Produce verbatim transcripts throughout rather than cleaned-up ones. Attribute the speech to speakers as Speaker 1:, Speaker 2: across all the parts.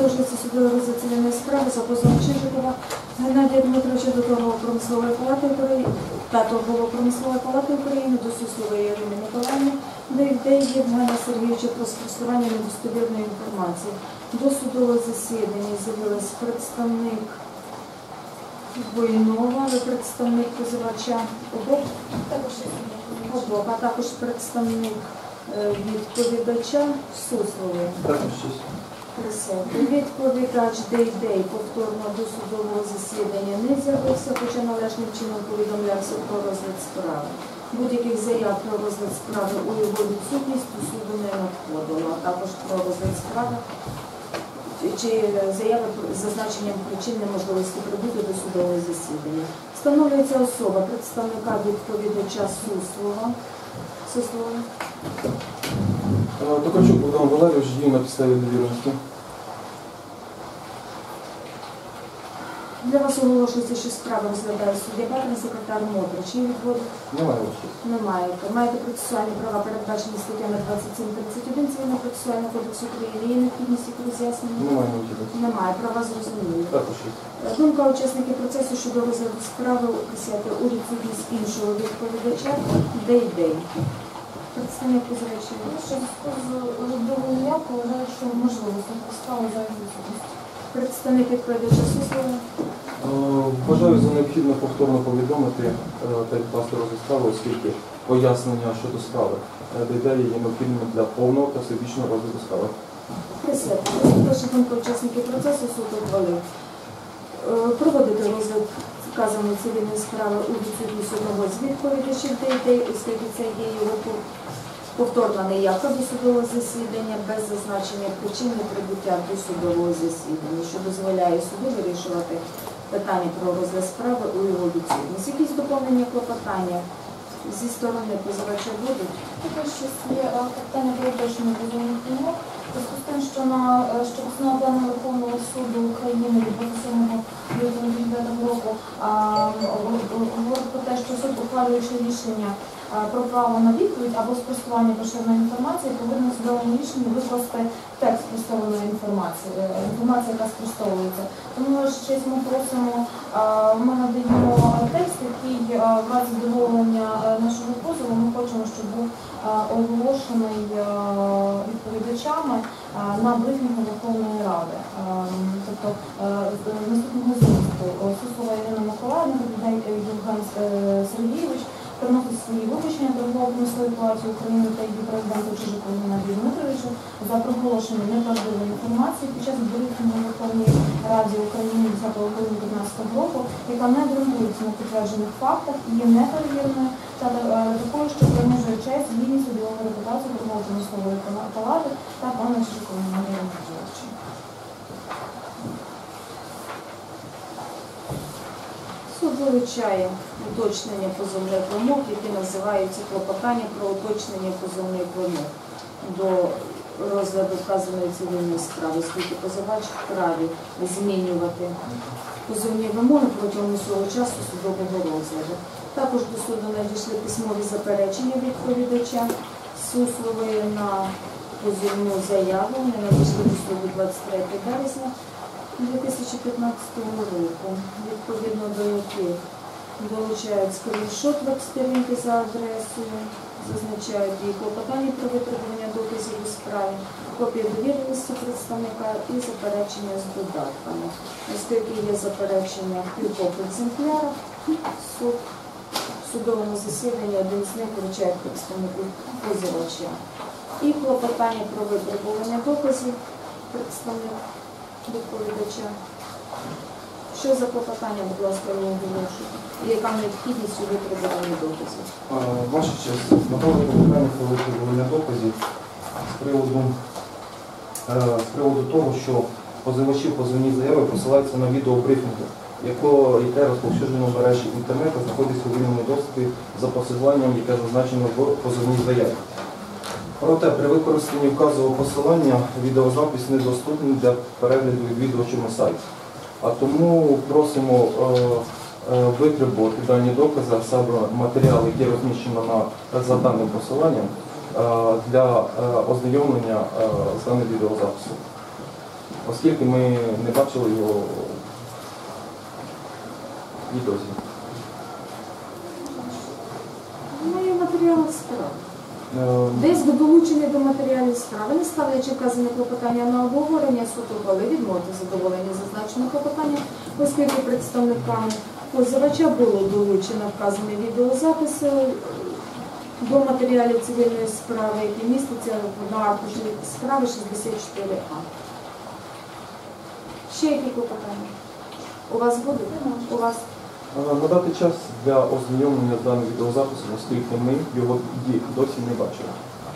Speaker 1: Продовжується судове розгляд цивільної справи за позовом Чижикова Геннадія Дмитровича до торгово-промислової палати України та торгово-промислової палати України, до Суслової Ірини Миколаївни, де Євгена Сергійовича про спростування недостовірної інформації. До судового засідання з'явилась представник Войнова, представник позивача обох, обох, а також представник відповідача Суслової. Відповідач Дейдей повторно до судового засідання не з'явився, хоча належним чином повідомлявся про розгляд справи. Будь-яких заяв про розгляд справи у його відсутність у суду не надходило, а також про розгляд справи чи заяви з зазначенням причин неможливості прибути до судового засідання. Встановлюється особа представника відповідача Суслова. Суслова.
Speaker 2: Токарчук Богдан Валерійович діє на підставі довіреності.
Speaker 1: Для вас оголошується, що справа розглядає суддя Барна, секретар Модрич. Є відводи?
Speaker 2: Немає.
Speaker 1: Немає. Маєте процесуальні права, передбачені статтями двадцять сім тридцять один Цивільного процесуального кодексу України. Є необхідність їх роз'яснення?
Speaker 2: Немає необхідності.
Speaker 1: Немає. Права зрозуміли.
Speaker 2: Також є.
Speaker 1: Думка учасників процесу щодо розгляду справи присяти у відсутність іншого відповідача Дейдей. Представник позивача.
Speaker 3: Що з родовою явкою вважаю, що можливо справу за відсутність.
Speaker 1: Представник відповідача Суслова.
Speaker 2: Вважаю за необхідно повторно повідомити та відкласти розгляд справи, оскільки пояснення щодо справи Дейдей є необхідним для повного та всебічного розгляду справи.
Speaker 1: Присядьте. Перша думка учасників процесу суд ухвалив. Проводити розгляд вказаної цивільної справи у відсутність одного з відповідачів Дейдей, оскільки це є його повторна неявка до судового засідання без зазначення причин неприбуття до судового засідання, що дозволяє суду вирішувати питання про розгляд справи у його відсутність. Якісь доповнення клопотання зі сторони позивача будуть?
Speaker 3: Також щось є питання про уточнення позовних вимог. Зв'язку з тим, що на що постанова Пленуму Верховного суду України від двадцять сьомого лютого дві тисячі дев'ятого року говорить про те, що суд, ухвалюючи рішення про право на відповідь або спростування поширеної інформації, повинен в судовому рішенні викласти текст спростованої інформації, інформація, яка спростовується. Тому ще ми просимо, ми надаємо текст, який в разі задоволення нашого позову ми хочемо, щоб був оголошений відповідачами на брифінгу Верховної Ради. Тобто наступного змісту Суслова Ірина Миколаївна, Євген Сергійович приносить свої вибачення торгово-промислової палаті України та її президенту Чижикову Геннадію Дмитровичу за проголошення неправдивої інформації під час брифінгу Верховної Ради України десятого грудня дві тисячі п'ятнадцятого року, яка не ґрунтується на підтверджених фактах і є неперевіреною та такою, що принижує честь, гідність, судову репутацію торгово-промислової палати та пана Чижикова Геннадія Дмитровича.
Speaker 1: Суд вилучає уточнення позовних вимог, які називаються клопотання про уточнення позовних вимог до розгляду вказаної цивільної справи, оскільки позивач вправі змінювати позовні вимоги протягом усього часу судового розгляду. Також до суду надійшли письмові заперечення відповідача Суслової на позовну заяву. Вони надійшли до суду двадцять третього березня дві тисячі п'ятнадцятого року, відповідно до яких долучають скріншот веб-сторінки за адресою, зазначають її клопотання про витребування доказів у справі, копію довіреності представника і заперечення з додатками. Оскільки є заперечення в кількох екземплярах, суд в судовому засіданні один з них вручає представнику позивача. І клопотання про витребування доказів представник відповідача. Що за клопотання, будь ласка, я оголошую? І яка необхідність у витребуванні доказів?
Speaker 2: Ваша честь, направлення клопотання про витребування доказів з приводу, з приводу того, що позивачі позовні заяви посилаються на відеобрифінги, яке розповсюджено в мережі інтернету, знаходиться у вільному доступі за посиланням, яке зазначено в позовній заяві. Проте при використанні вказаного посилання відеозапис недоступний для перегляду відвідувачів на сайті. А тому просимо е, е, витребувати дані докази, а саме матеріали, які розміщено на, за даним посиланням, е, для е, ознайомлення е, з даним відеозаписом. оскільки ми не бачили його і досі.
Speaker 1: Ну і матеріали справи.
Speaker 2: Е,
Speaker 1: Десь долучений до матеріалів справи, не ставлячи вказане клопотання на обговорення, суд ухвалив відмовити задоволення зазначеного клопотання, оскільки представниками позивача було долучено вказаний відеозапис до матеріалів цивільної справи, які містяться на аркуші справи шістдесят чотири А. Ще які клопотання? У вас буде? У вас?
Speaker 2: Надати час для ознайомлення з даним відеозаписом, оскільки ми його ді- досі не бачили.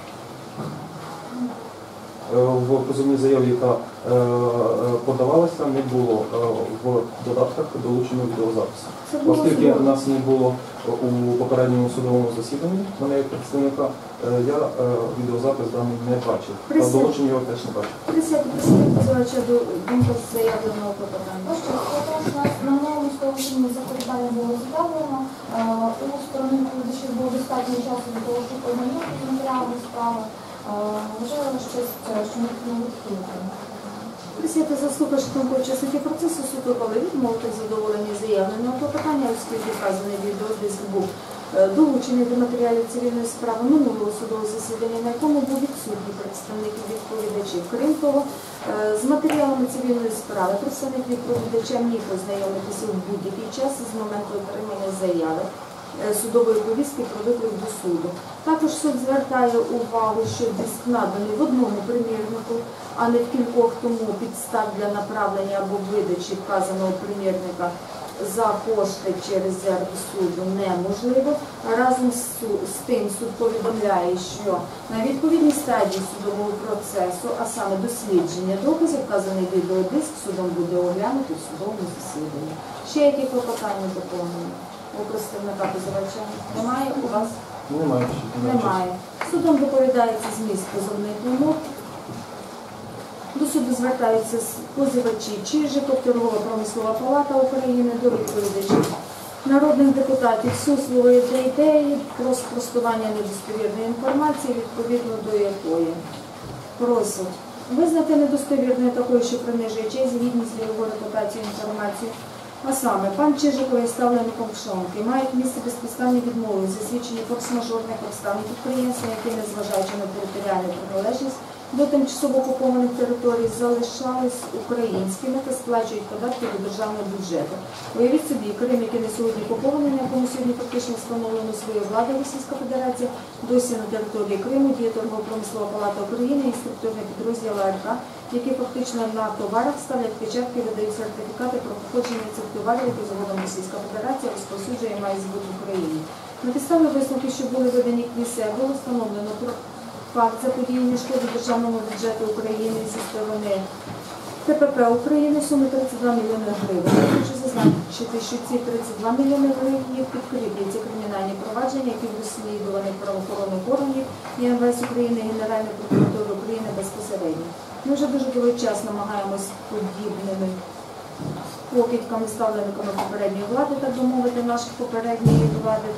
Speaker 2: Е, В позовній заяві, яка е, подавалася, не було е, в додатках долучено відеозапису.
Speaker 1: Це було
Speaker 2: Оскільки
Speaker 1: судово.
Speaker 2: нас не було у попередньому судовому засіданні, мене як представника, е, я е, відеозапис даний не бачив. Та
Speaker 1: Присядь.
Speaker 2: долучення його теж не бачив.
Speaker 1: Присядьте, представник позивача до думки заявленого клопотання.
Speaker 3: Ось що, у нас на новому стовпі запитання було задавлено. Е, У сторони відповідачів було достатньо часу для того, щоб ознайомитися з матеріалами справи. Е, Вважаю, що, що ми не відхилити.
Speaker 1: Присядьте, заслухавши думку учасників процесу, суд ухвалив відмовити задоволення заявленого клопотання, оскільки вказаний відеодиск був е, долучений до матеріалів цивільної справи минулого судового засідання, на якому був відсутній представник відповідачів. Крім того, е, з матеріалами цивільної справи представник відповідача міг ознайомитися в будь-який час з моменту отримання заяви е, судової повістки про виклик до суду. Також суд звертає увагу, що диск наданий в одному примірнику, а не в кількох, тому підстав для направлення або видачі вказаного примірника за кошти через зерк суду неможливо. Разом з су- з тим суд повідомляє, що на відповідній стадії судового процесу, а саме дослідження доказів, вказаний відеодиск судом буде оглянути в судовому засіданні. Ще які клопотання доповнені? У представника позивача немає? У вас?
Speaker 2: Немає. ще,
Speaker 1: Немає. Судом доповідається зміст позовних вимог. До суду звертаються позивачі Чижиков, Торгова промислова палата України, до відповідачів народних депутатів Суслової та ідеї про спростування недостовірної інформації, відповідно до якої просять визнати недостовірною такою, що принижує честь, гідність для його репутації інформації. А саме, пан Чижиков і ставленником Пшонки мають місце безпідставні відмови у засвідченні форс-мажорних обставин підприємства, які, незважаючи на територіальну приналежність до тимчасово окупованих територій, залишались українськими та сплачують податки до державного бюджету. Уявіть собі, Крим, який не сьогодні окупований, на якому сьогодні фактично встановлено свою владу Російська Федерація, досі на території Криму діє торгово-промислова палата України і структурний підрозділ АРК, які фактично на товарах ставлять печатки і видають сертифікати про походження цих товарів, які згодом Російська Федерація розповсюджує і має збут в Україні. На підставі висновків, що були видані КНІСЕ, було встановлено про факт заподіяння шкоди державному бюджету України зі сторони ТПП України суми тридцять два мільйони гривень. Я хочу зазначити, що ці тридцять два мільйони гривень підкріплюються кримінальні провадження, які розслідуваних правоохоронних органів і ем ве ес України, і Генеральної прокуратури України безпосередньо. Ми вже дуже довгий час намагаємось подібними покидьками, ставленниками попередньої влади, так би мовити, наших попередньої влади,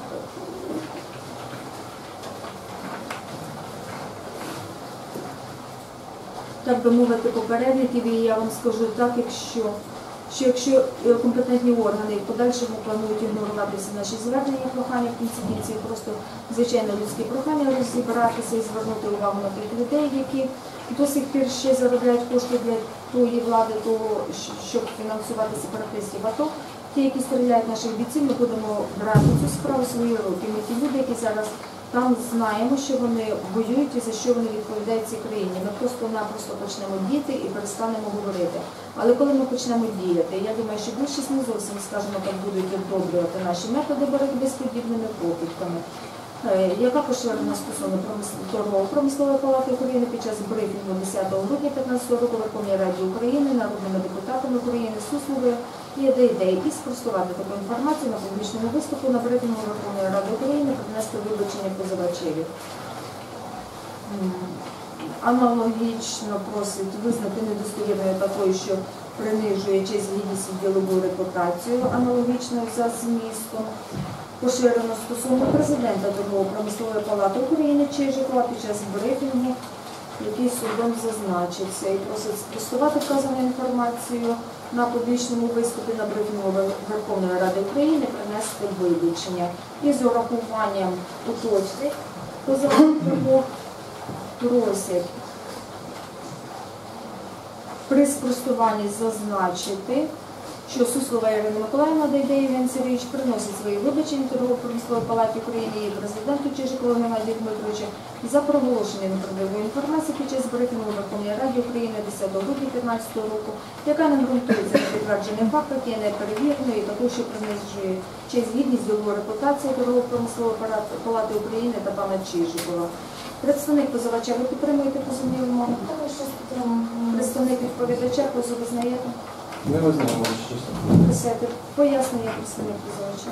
Speaker 1: так би мовити, попередників, і я вам скажу так, якщо, що якщо компетентні органи в подальшому планують ігнорувати всі наші звернення, прохання в кінці кінців, просто звичайно людські прохання розібратися і звернути увагу на тих людей, які до сих пір ще заробляють кошти для тої влади, того, щоб фінансувати сепаратистів АТО. Ті, які стріляють наших бійців, ми будемо брати цю справу в свої руки. Ми ті люди, які зараз там знаємо, що вони воюють і за що вони відповідають цій країні. Ми просто-напросто почнемо діяти і перестанемо говорити. Але коли ми почнемо діяти, я думаю, що більшість не зовсім, скажімо так, будуть одобрювати наші методи боротьби з подібними покидьками. Яка поширена стосовно торгово-промислової палати України під час брифінгу десятого грудня дві тисячі п'ятнадцятого року Верховній Раді України, народними депутатами України, Сусловою і ідеї і спростувати таку інформацію на публічному виступу на брифінгу Верховної Ради України, принести вибачення позивачеві. Аналогічно просить визнати недостовірною такою, що принижує честь, гідність і ділову репутацію, аналогічно за змістом. Поширено стосовно президента торгово-промислової палати України Чижикова під час брифінгу який судом зазначився, і просить спростувати вказану інформацію на публічному виступі на брифінгу Верховної Ради України, принести вибачення. І з урахуванням уточнень позовних просять при спростуванні зазначити, що Суслова Ірина Миколаївна Дейдей Євген Сергійович приносить свої вибачення Торгово-промислової палаті України і президенту Чижикову Геннадію Дмитровичу за проголошення неправдивої інформації під час брифінгу Верховної Ради України десятого грудня дві тисячі п'ятнадцятого року, яка не ґрунтується на підтвердженням фактів, є неперевіреною і також, що принижує честь, гідність, ділову репутацію Торгово-промислової палати України та пана Чижикова. Представник позивача, ви підтримуєте позовні вимоги?
Speaker 3: Також щось підтримуємо.
Speaker 1: Представник відповідача, позов визнаєте?
Speaker 2: Не визнаємо, чесно.
Speaker 1: Присядьте. Пояснення представник позивача.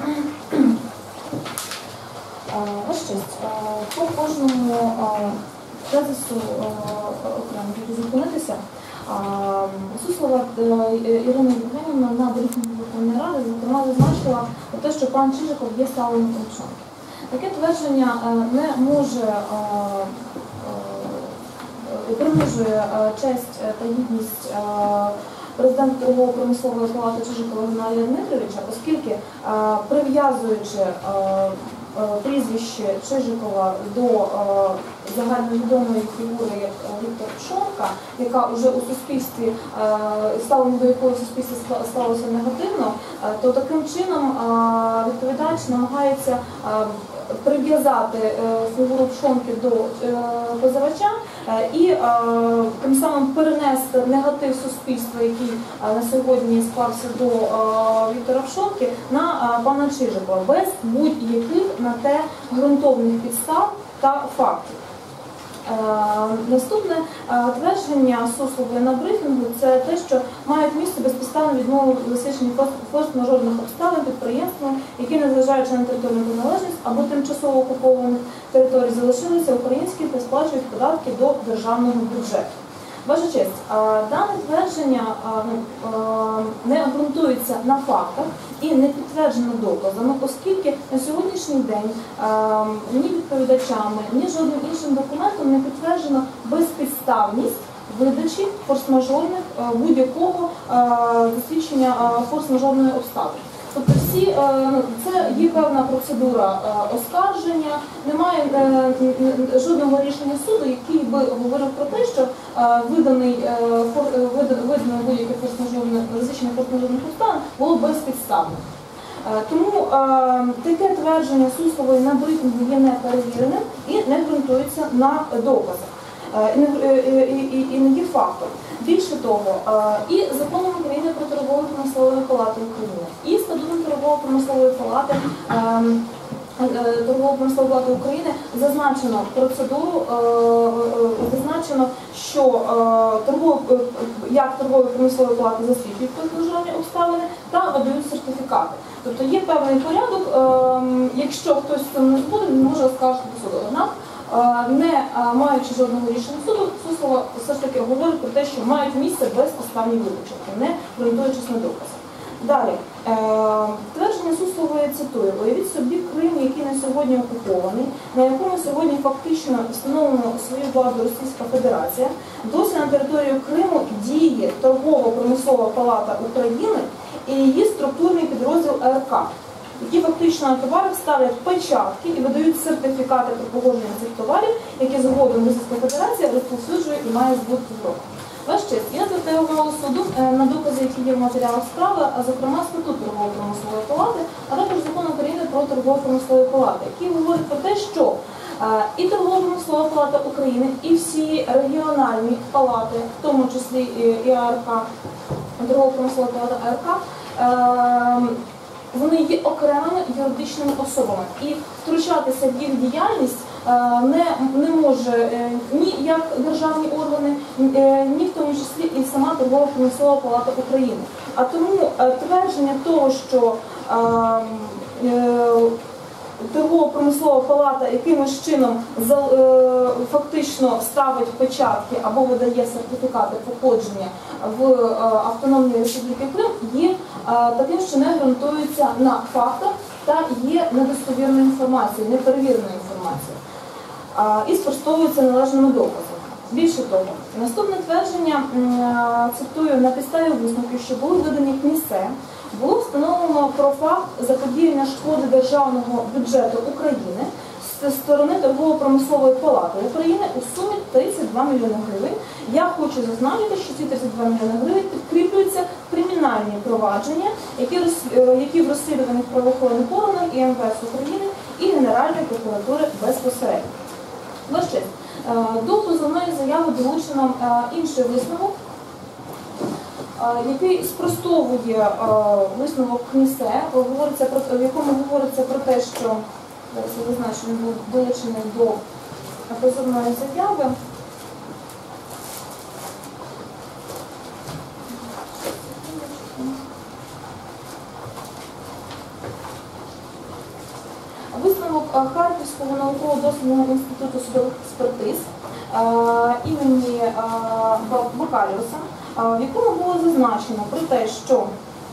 Speaker 3: Ваш честь, е, по кожному е, тезису е, окремо буду зупинитися. Е, Суслова е, Ірина Євгенівна на брифінгу Верховної Ради, зокрема, зазначила те, що пан Чижиков є сталим помічником. Таке твердження е, не може е, е, принижує е, честь та гідність е, президента Торгово-промислової палати Чижикова Геннадія Дмитровича, оскільки е, прив'язуючи е, е, прізвище Чижикова до е, загальновідомої фігури як Віктор Пшонка, яка вже у суспільстві, е, ставлення до якої в суспільстві сталося негативно, е, то таким чином е, відповідач намагається е, прив'язати е, фігуру Пшонки до е, позивача е, і е, тим самим перенести негатив суспільства, який е, на сьогодні склався до е, Віктора Пшонки, на е, пана Чижикова, без будь-яких на те ґрунтовних підстав та фактів. Е, наступне е, твердження Суслової на брифінгу – це те, що мають місце безпідставну відмову в засвідченні форс-мажорних обставин підприємствам, які, незважаючи на територіальну приналежність або тимчасово окупованих територій, залишилися українські та сплачують податки до державного бюджету. Ваша честь, е, дане твердження е, е, не обґрунтується на фактах і не підтверджено доказами, оскільки на сьогоднішній день е, ні відповідачами, ні жодним іншим документом не підтверджено безпідставність видачі форс-мажорних е, будь-якого е, засвідчення е, форс-мажорної обставини. Тобто всі, е, ну, це є певна процедура е, оскарження, немає е, жодного рішення суду, який би говорив про те, що е, виданий е, фор, е, видане будь-яке форс-мажорне засвідчення форс-мажорних обставин було безпідставним. Е, тому е, таке твердження Суслової на брифінгу є неперевіреним і не ґрунтується на доказах. І не, і, і, і не є фактом. Більше того, і Законом України про торгово-промислову палату України, і Статутом торгово-промислової палати Торгово-промислової палати України зазначено процедуру, зазначено, що торгово, як торгово-промислові палати засвідчують форс-мажорні обставини та видають сертифікати. Тобто є певний порядок, якщо хтось з цим не згоден, він може оскаржити до суду. Однак, не маючи жодного рішення суду, Суслова все ж таки говорить про те, що мають місце безпідставні вилучення, не ґрунтуючись на доказах. Далі, твердження Суслової, цитую: «Уявіть собі Крим, який на сьогодні окупований, на якому сьогодні фактично встановлено свою владу Російська Федерація, досі на територію Криму діє Торгово-промислова палата України і її структурний підрозділ А Р К, які фактично на товарах ставлять печатки і видають сертифікати про погодження цих товарів, які згодом Російська Федерація розповсюджує і має збут в Європу». Ваш честь, я звертаю увагу суду на докази, які є в матеріалах справи, а зокрема Статут торгово-промислової палати, а також Закон України про торгово-промислові палати, який говорить про те, що і Торгово-промислова палата України, і всі регіональні палати, в тому числі і А Р К, Торгово-промислова палата А Р К, вони є окремими юридичними особами, і втручатися в їх діяльність не, не може ні як державні органи, ні в тому числі і сама Торгово-промислова палата України. А тому твердження того, що Торгово-промислова палата якимось чином фактично ставить печатки або видає сертифікати походження в Автономній Республіці Крим, є таким, що не ґрунтується на фактах та є недостовірною інформацією, неперевіреною інформацією і спростовується належними доказами. Більше того, наступне твердження, цитую, на підставі висновків, що були видані КНІСЕ, було встановлено про факт заподіяння шкоди державного бюджету України зі сторони Торгово-промислової палати України у сумі тридцять два мільйони гривень. Я хочу зазначити, що ці тридцять два мільйони гривень підкріплюються кримінальні провадження, які, які в розслідуваних правоохоронних органах і ем ве ес України і Генеральної прокуратури безпосередньо. Ваша честь, до позовної заяви долучено інший висновок, який спростовує висновок КНІСЕ, говориться про, в якому говориться про те, що, зараз я знаю, що він був долучений до позовної заяви. Висновок Харківського науково-дослідного інституту судових експертиз імені Бакаліуса, в якому було зазначено про те, що,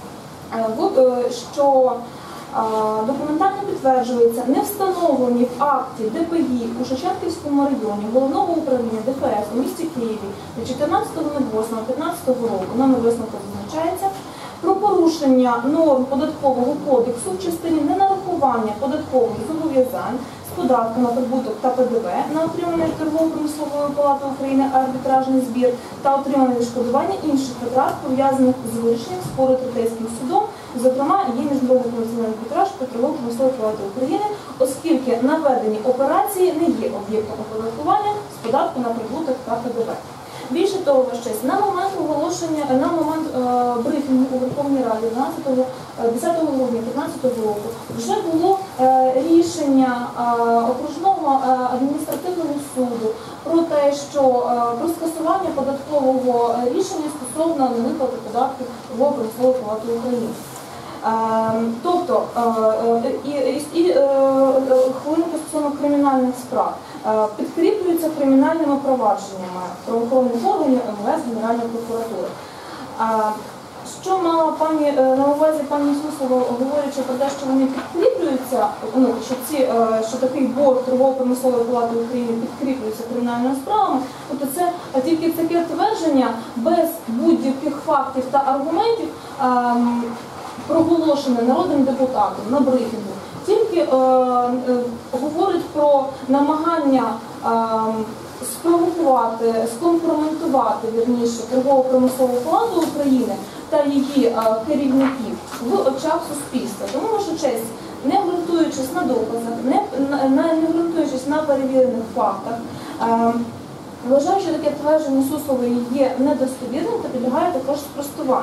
Speaker 3: що документально підтверджується невстановлені в акті де пе і у Шевченківському районі Головного управління де фе ес у місті Києві від чотирнадцятого восьмого п'ятнадцятого року, номер висновку зазначається, про порушення норм податкового кодексу в частині ненарахування податкових зобов'язань з податку на прибуток та пе де ве на отримання Торгово-промислової палати України арбітражний збір та отримання відшкодування інших витрат, пов'язаних з вирішенням спору Третейським судом, зокрема, є міжнародний комерційний арбітраж по Торгово-промислової палати України, оскільки наведені операції не є об'єктом оподаткування з податку на прибуток та пе де ве. Більше того, Ваша честь, на момент оголошення, на момент е, брифінгу у Верховній Раді десятого грудня дві тисячі п'ятнадцятого року вже було е, рішення е, окружного е, адміністративного суду про те, що е, про скасування податкового рішення стосовно невиплати податків Торгово-промислової палати України. Е, тобто, е, і, і, і е, хвилинку стосовно кримінальних справ. Підкріплюються кримінальними провадженнями правоохоронних органів ем ве ес, Генеральної прокуратури. Що мала пані на увазі пані Суслова, говорячи про те, що вони підкріплюються, ну, що, ці, що такий борг Торгово-промислової палати України підкріплюється кримінальними справами, тобто це тільки таке твердження без будь-яких фактів та аргументів, проголошене народним депутатом на брифінгу, тільки е, е, говорить про намагання е, спровокувати, скомпрометувати, вірніше, Торгово-промислову палату України та її е, керівників в очах суспільства. Тому, Ваша честь, не ґрунтуючись на доказах, не, не, не ґрунтуючись на перевірених фактах, е, вважаю, що таке твердження Суслової є недостовірним та підлягає також спростуванню.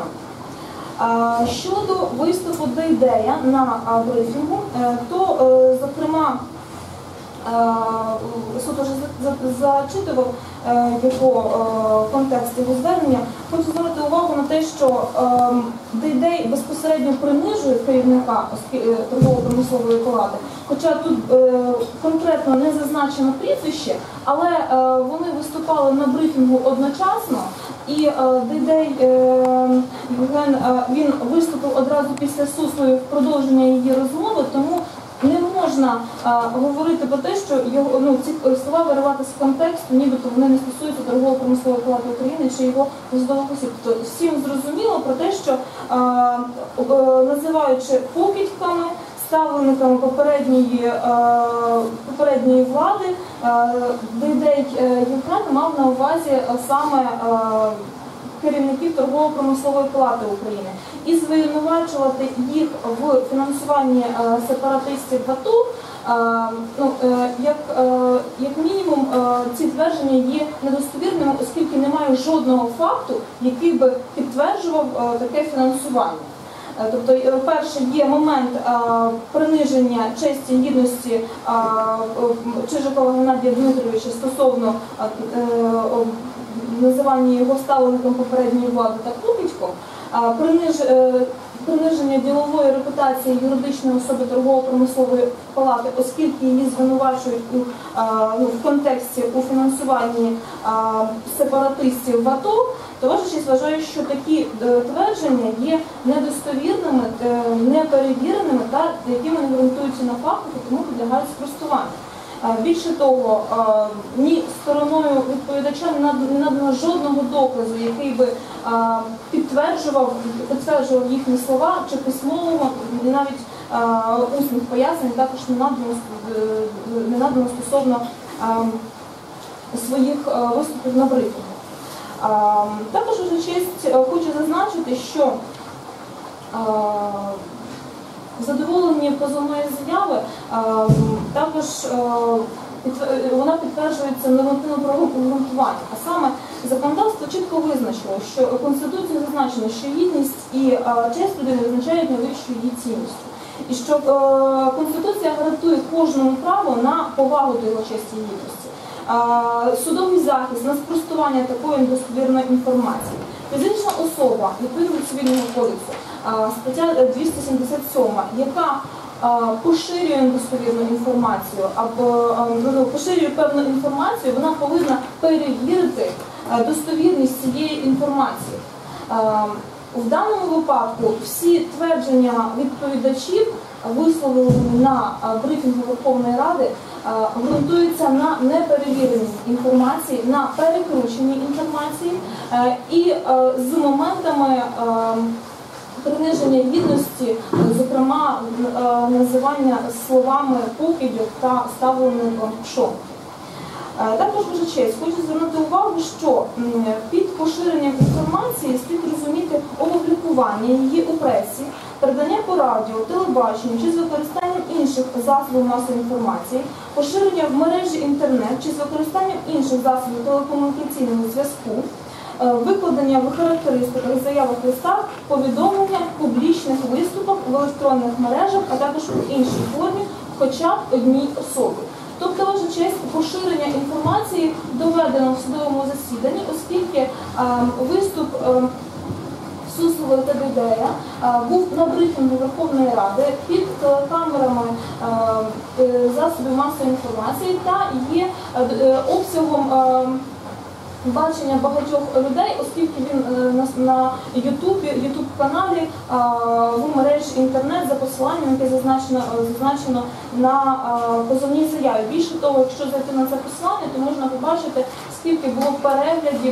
Speaker 3: Щодо виступу Дейдея на брифінгу, то, зокрема, суд вже зачитував його контекст його звернення. Хочу звернути увагу на те, що Дейдей безпосередньо принижує керівника Торгово-промислової палати, хоча тут конкретно не зазначено прізвище, але вони виступали на брифінгу одночасно, і Дейдей Євген, він виступив одразу після Суслової в продовження її розмови, тому не можна а, говорити про те, що його, ну, ці слова виривати з контексту, нібито вони не стосуються Торгово-промислової палати України чи його посадових осіб. Тобто всім зрозуміло про те, що а, а, називаючи покидьками, ставленниками попередньої, а, попередньої влади, Дейдей Євген мав на увазі саме а, керівників Торгово-промислової палати України і звинувачувати їх в фінансуванні е, сепаратистів в АТО, е, ну, е, як, е, як мінімум е, ці твердження є недостовірними, оскільки немає жодного факту, який би підтверджував е, таке фінансування. Е, тобто, е, перше, є момент е, приниження честі і гідності е, Чижикова Геннадія Дмитровича стосовно е, е, називання його ставленником попередньої влади та покидьком, приниж, приниження ділової репутації юридичної особи Торгово-промислової палати, оскільки її звинувачують у, ну, в контексті у фінансуванні сепаратистів в АТО, то Ваша честь вважає, що такі твердження є недостовірними, неперевіреними та якими не ґрунтуються на фактах, і тому підлягають спростуванню. Більше того, ні стороною відповідача не надано жодного доказу, який би підтверджував, підтверджував їхні слова чи письмового, і навіть усних пояснень також не надано, не надано стосовно своїх виступів на брифінгу. Також, вже честь, хочу зазначити, що в задоволенні позовної заяви також вона підтверджується нормативно-правовим обґрунтуванням. А саме законодавство чітко визначило, що Конституцією зазначено, що гідність і честь людини визначають найвищою її цінністю. І що Конституція гарантує кожному право на повагу до його честі і гідності. Судовий захист на спростування такої недостовірної інформації. Фізична особа, відповідно до Цивільного кодексу, стаття двісті сімдесят сьома, яка поширює недостовірну інформацію або поширює певну інформацію, вона повинна перевірити достовірність цієї інформації. В даному випадку всі твердження відповідачів, висловлені на брифінгу Верховної Ради, ґрунтуються на неперевіреній інформації, на перекрученій інформації і з моментами приниження гідності, зокрема називання словами покидьок та ставленим пшом. Також, ваша честь, хочу звернути увагу, що під поширенням інформації слід розуміти опублікування її у пресі, передання по радіо, телебаченню чи з використанням інших засобів масової інформації, поширення в мережі інтернет чи з використанням інших засобів телекомунікаційного зв'язку, викладення в характеристиках, заявах, листах, повідомлення, публічних виступах в електронних мережах, а також у іншій формі, хоча б одній особі. Тобто, ваша честь, поширення інформації доведено в судовому засіданні, оскільки е, виступ е, Суслової та Дейдея е, був на брифінгу Верховної Ради під телекамерами е, е, засобів масової інформації та є е, обсягом е, бачення багатьох людей, оскільки він на Ютубі, Ютуб-каналі в мережі інтернет за посиланням, яке зазначено, зазначено на позовній заяві. Більше того, якщо зайти на це посилання, то можна побачити, скільки було переглядів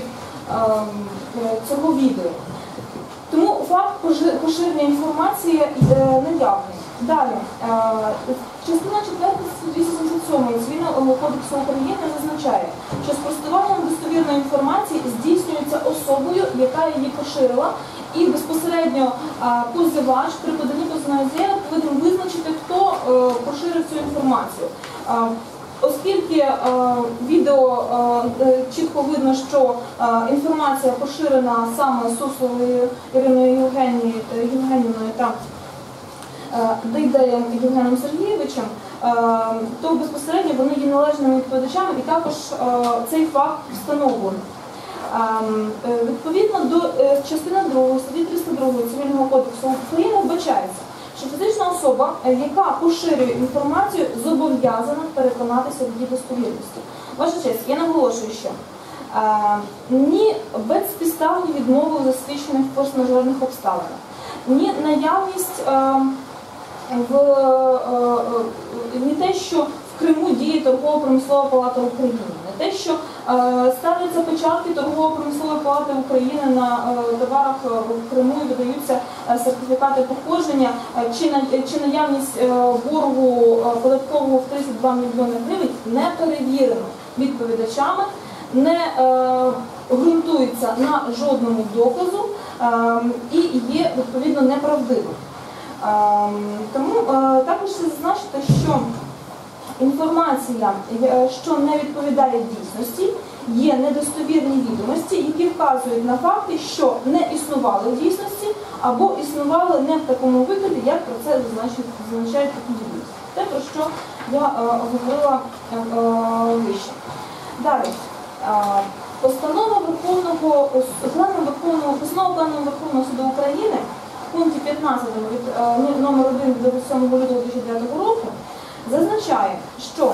Speaker 3: цього відео. Тому факт поширення інформації наявний. Далі, частина четверта двісті сімдесят сьомої Цивільного кодексу України зазначає, що спростування достовірної інформації здійснюється особою, яка її поширила, і безпосередньо позивач при поданні позовної заяви повинен визначити, хто поширив цю інформацію. Оскільки е, відео е, чітко видно, що е, інформація поширена саме Сусловою Іриною Євгенівною та е, Дейдеєм Євгеном Сергійовичем, е, то безпосередньо вони є належними відповідачами, і також е, цей факт встановлено. Е, відповідно до е, частини другої статті триста другої Цивільного кодексу України вбачається, що фізична особа, яка поширює інформацію, зобов'язана переконатися в її достовірності. Ваша честь, я наголошую, що е, ні безпідставні відмови у засвідчених форс-мажорних обставинах, ні наявність е, в е, не те, що в Криму діє торгово-промислова палата України, не те, що е, ставляться печатки торгово-промислової палати України на е, товарах е, в Криму і видаються е, сертифікати походження, е, чи, на, чи наявність е, боргу е, податкового в тридцять два мільйони гривень не перевірено відповідачами, не е, ґрунтується на жодному доказу е, і є відповідно неправдивим. Е, тому е, також зазначити, що інформація, що не відповідає дійсності, є недостовірні відомості, які вказують на факти, що не існували в дійсності або існували не в такому вигляді, як про це зазначають такі відомості. Те, про що я е, говорила е, вище. Далі. Е, постанова Верховного, Верховного, постанова Пленуму Верховного суду України в пункті п'ятнадцятому від е, номер один від двадцять сьомого лютого дві тисячі дев'ятого року зазначає, що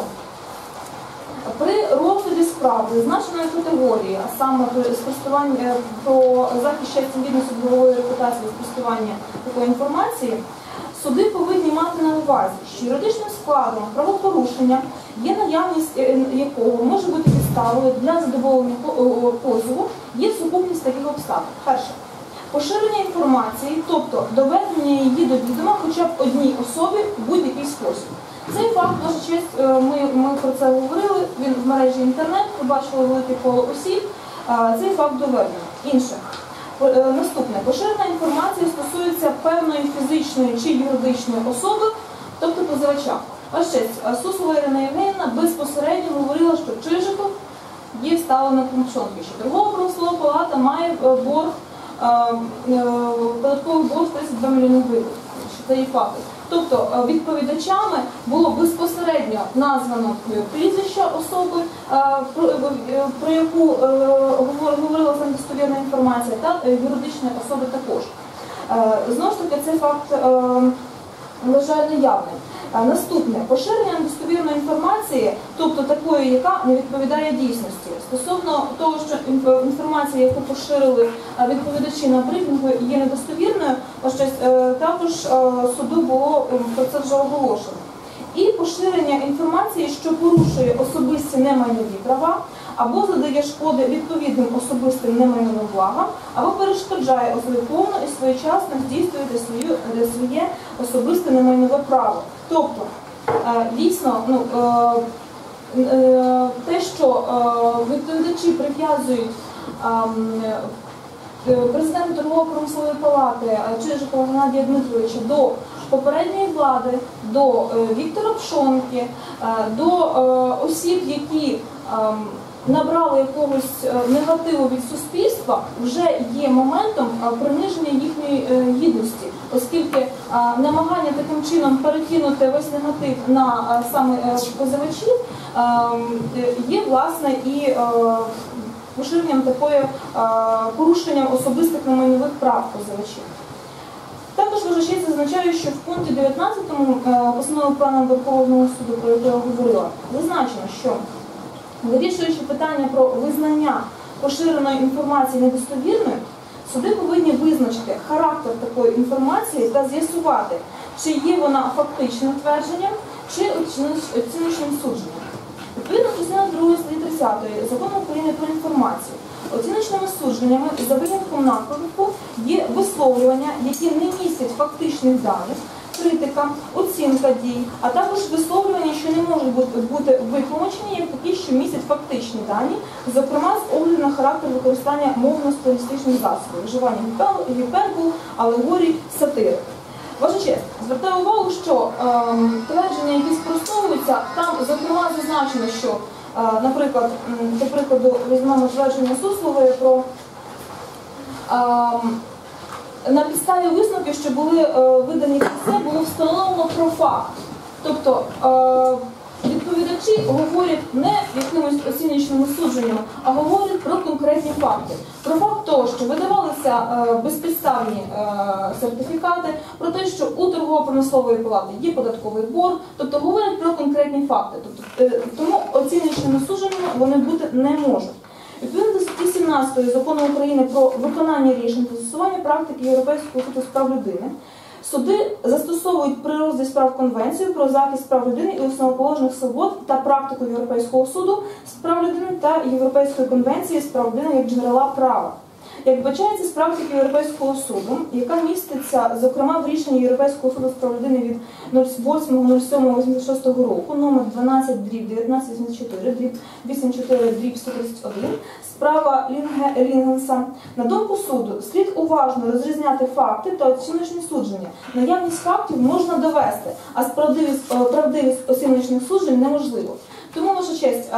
Speaker 3: при розгляді справ зазначеної категорії, а саме про спростування про захист честі, гідності, судової репутації, спростування такої інформації, суди повинні мати мати на увазі, що юридичним складом правопорушення є наявність е, якого може бути підставою для задоволення по- о, позову, є сукупність таких обставин. Перше. Поширення інформації, тобто доведення її до відома хоча б одній особі в будь-який спосіб. Цей факт, ваша честь, е, ми, ми про це говорили, він в мережі інтернет, побачили велике коло осіб, е, цей факт доведено. Інше. Е, Наступне. Поширена інформація стосується певної фізичної чи юридичної особи, тобто позивача. Ваша честь, Суслова Ірина Євгенівна безпосередньо говорила, що Чижиков є вставленником пшонки, що торгова промислова палата має е, борг, е, е, податковий борг тридцять два мільйони гривень, що це є факти. Тобто е, відповідачами було безпосередньо названо прізвище особи, е, про, е, про яку е, говор- говорилася недостовірна інформація, та е, юридичної особи також. Е, Знову ж таки, цей факт е, вважаю неявним. Е, Наступне. Поширення недостовірної інформації, тобто такої, яка не відповідає дійсності. Стосовно того, що інф- інформація, яку поширили е, відповідачі на брифінгу, є недостовірною, ось щось, е, також е, суду було е, про це вже оголошено. І поширення інформації, що порушує особисті немайнові права, або задає шкоди відповідним особистим немайновим благам, або перешкоджає особі повно і своєчасно здійснювати свою, своє особисте немайнове право. Тобто, е, дійсно, ну, е, е, те, що е, відповідачі прив'язують е, президента торгово-промислової палати е, Чижикова Геннадія Дмитровича до попередньої влади, до е, Віктора Пшонки, е, до е, осіб, які е, набрали якогось е, негативу від суспільства, вже є моментом е, приниження їхньої е, гідності, оскільки е, намагання таким чином перекинути весь негатив на е, саме е, позивачів е, є, власне, і е, поширенням такої е, порушенням особистих немайнових прав позивачів. Також важливо зазначаю, що в пункті дев'ятнадцятому е, постанови плану Верховного суду, про яке я говорила, зазначено, що вирішуючи питання про визнання поширеної інформації недостовірною, суди повинні визначити характер такої інформації та з'ясувати, чи є вона фактичним твердженням, чи оціночним судженням. Відповідно до частини другої статті тридцятої Закону України про інформацію, оціночними судженнями за винятком напрямку є висловлювання, які не містять фактичних даних, критика, оцінка дій, а також висловлювання, що не можуть бути витлумачені, як такі, що містять фактичні дані, зокрема з огляду на характер використання мовно-стилістичних засобів, вживання гіпербол, алегорій, сатири. Ваша честь, звертаю увагу, що е, твердження, які спростовуються, там, зокрема, зазначено, що, е, наприклад, до прикладу, візьмемо твердження Суслової про е, на підставі висновків, що були е, видані кінце, було встановлено про факт. Тобто е, відповідачі говорять не якимось оціночними судженнями, а говорять про конкретні факти. Про факт того, що видавалися е, безпідставні е, сертифікати, про те, що у торгово-промислової палати є податковий борг, тобто говорять про конкретні факти. Тобто, е, тому оціночними судженнями вони бути не можуть. Відповідно до статті сімнадцятої Закону України про виконання рішень та застосування практики Європейського суду з прав людини, суди застосовують при розгляді справ Конвенцію про захист прав людини і основоположних свобод та практику Європейського суду з прав людини та Європейської конвенції з прав людини як джерела права. Як вбачається з практики Європейського суду, яка міститься, зокрема, в рішенні Європейського суду з прав людини від восьмого сьомого вісімдесят шостого року, номер дванадцять дріб дев'ятнадцять вісімдесят чотири дріб вісімдесят чотири дріб сто тридцять один, справа Лінге Лінгенса, на думку суду, слід уважно розрізняти факти та оціночні судження. Наявність фактів можна довести, а правдивість, правдивість оціночних суджень неможливо. Тому, ваша честь,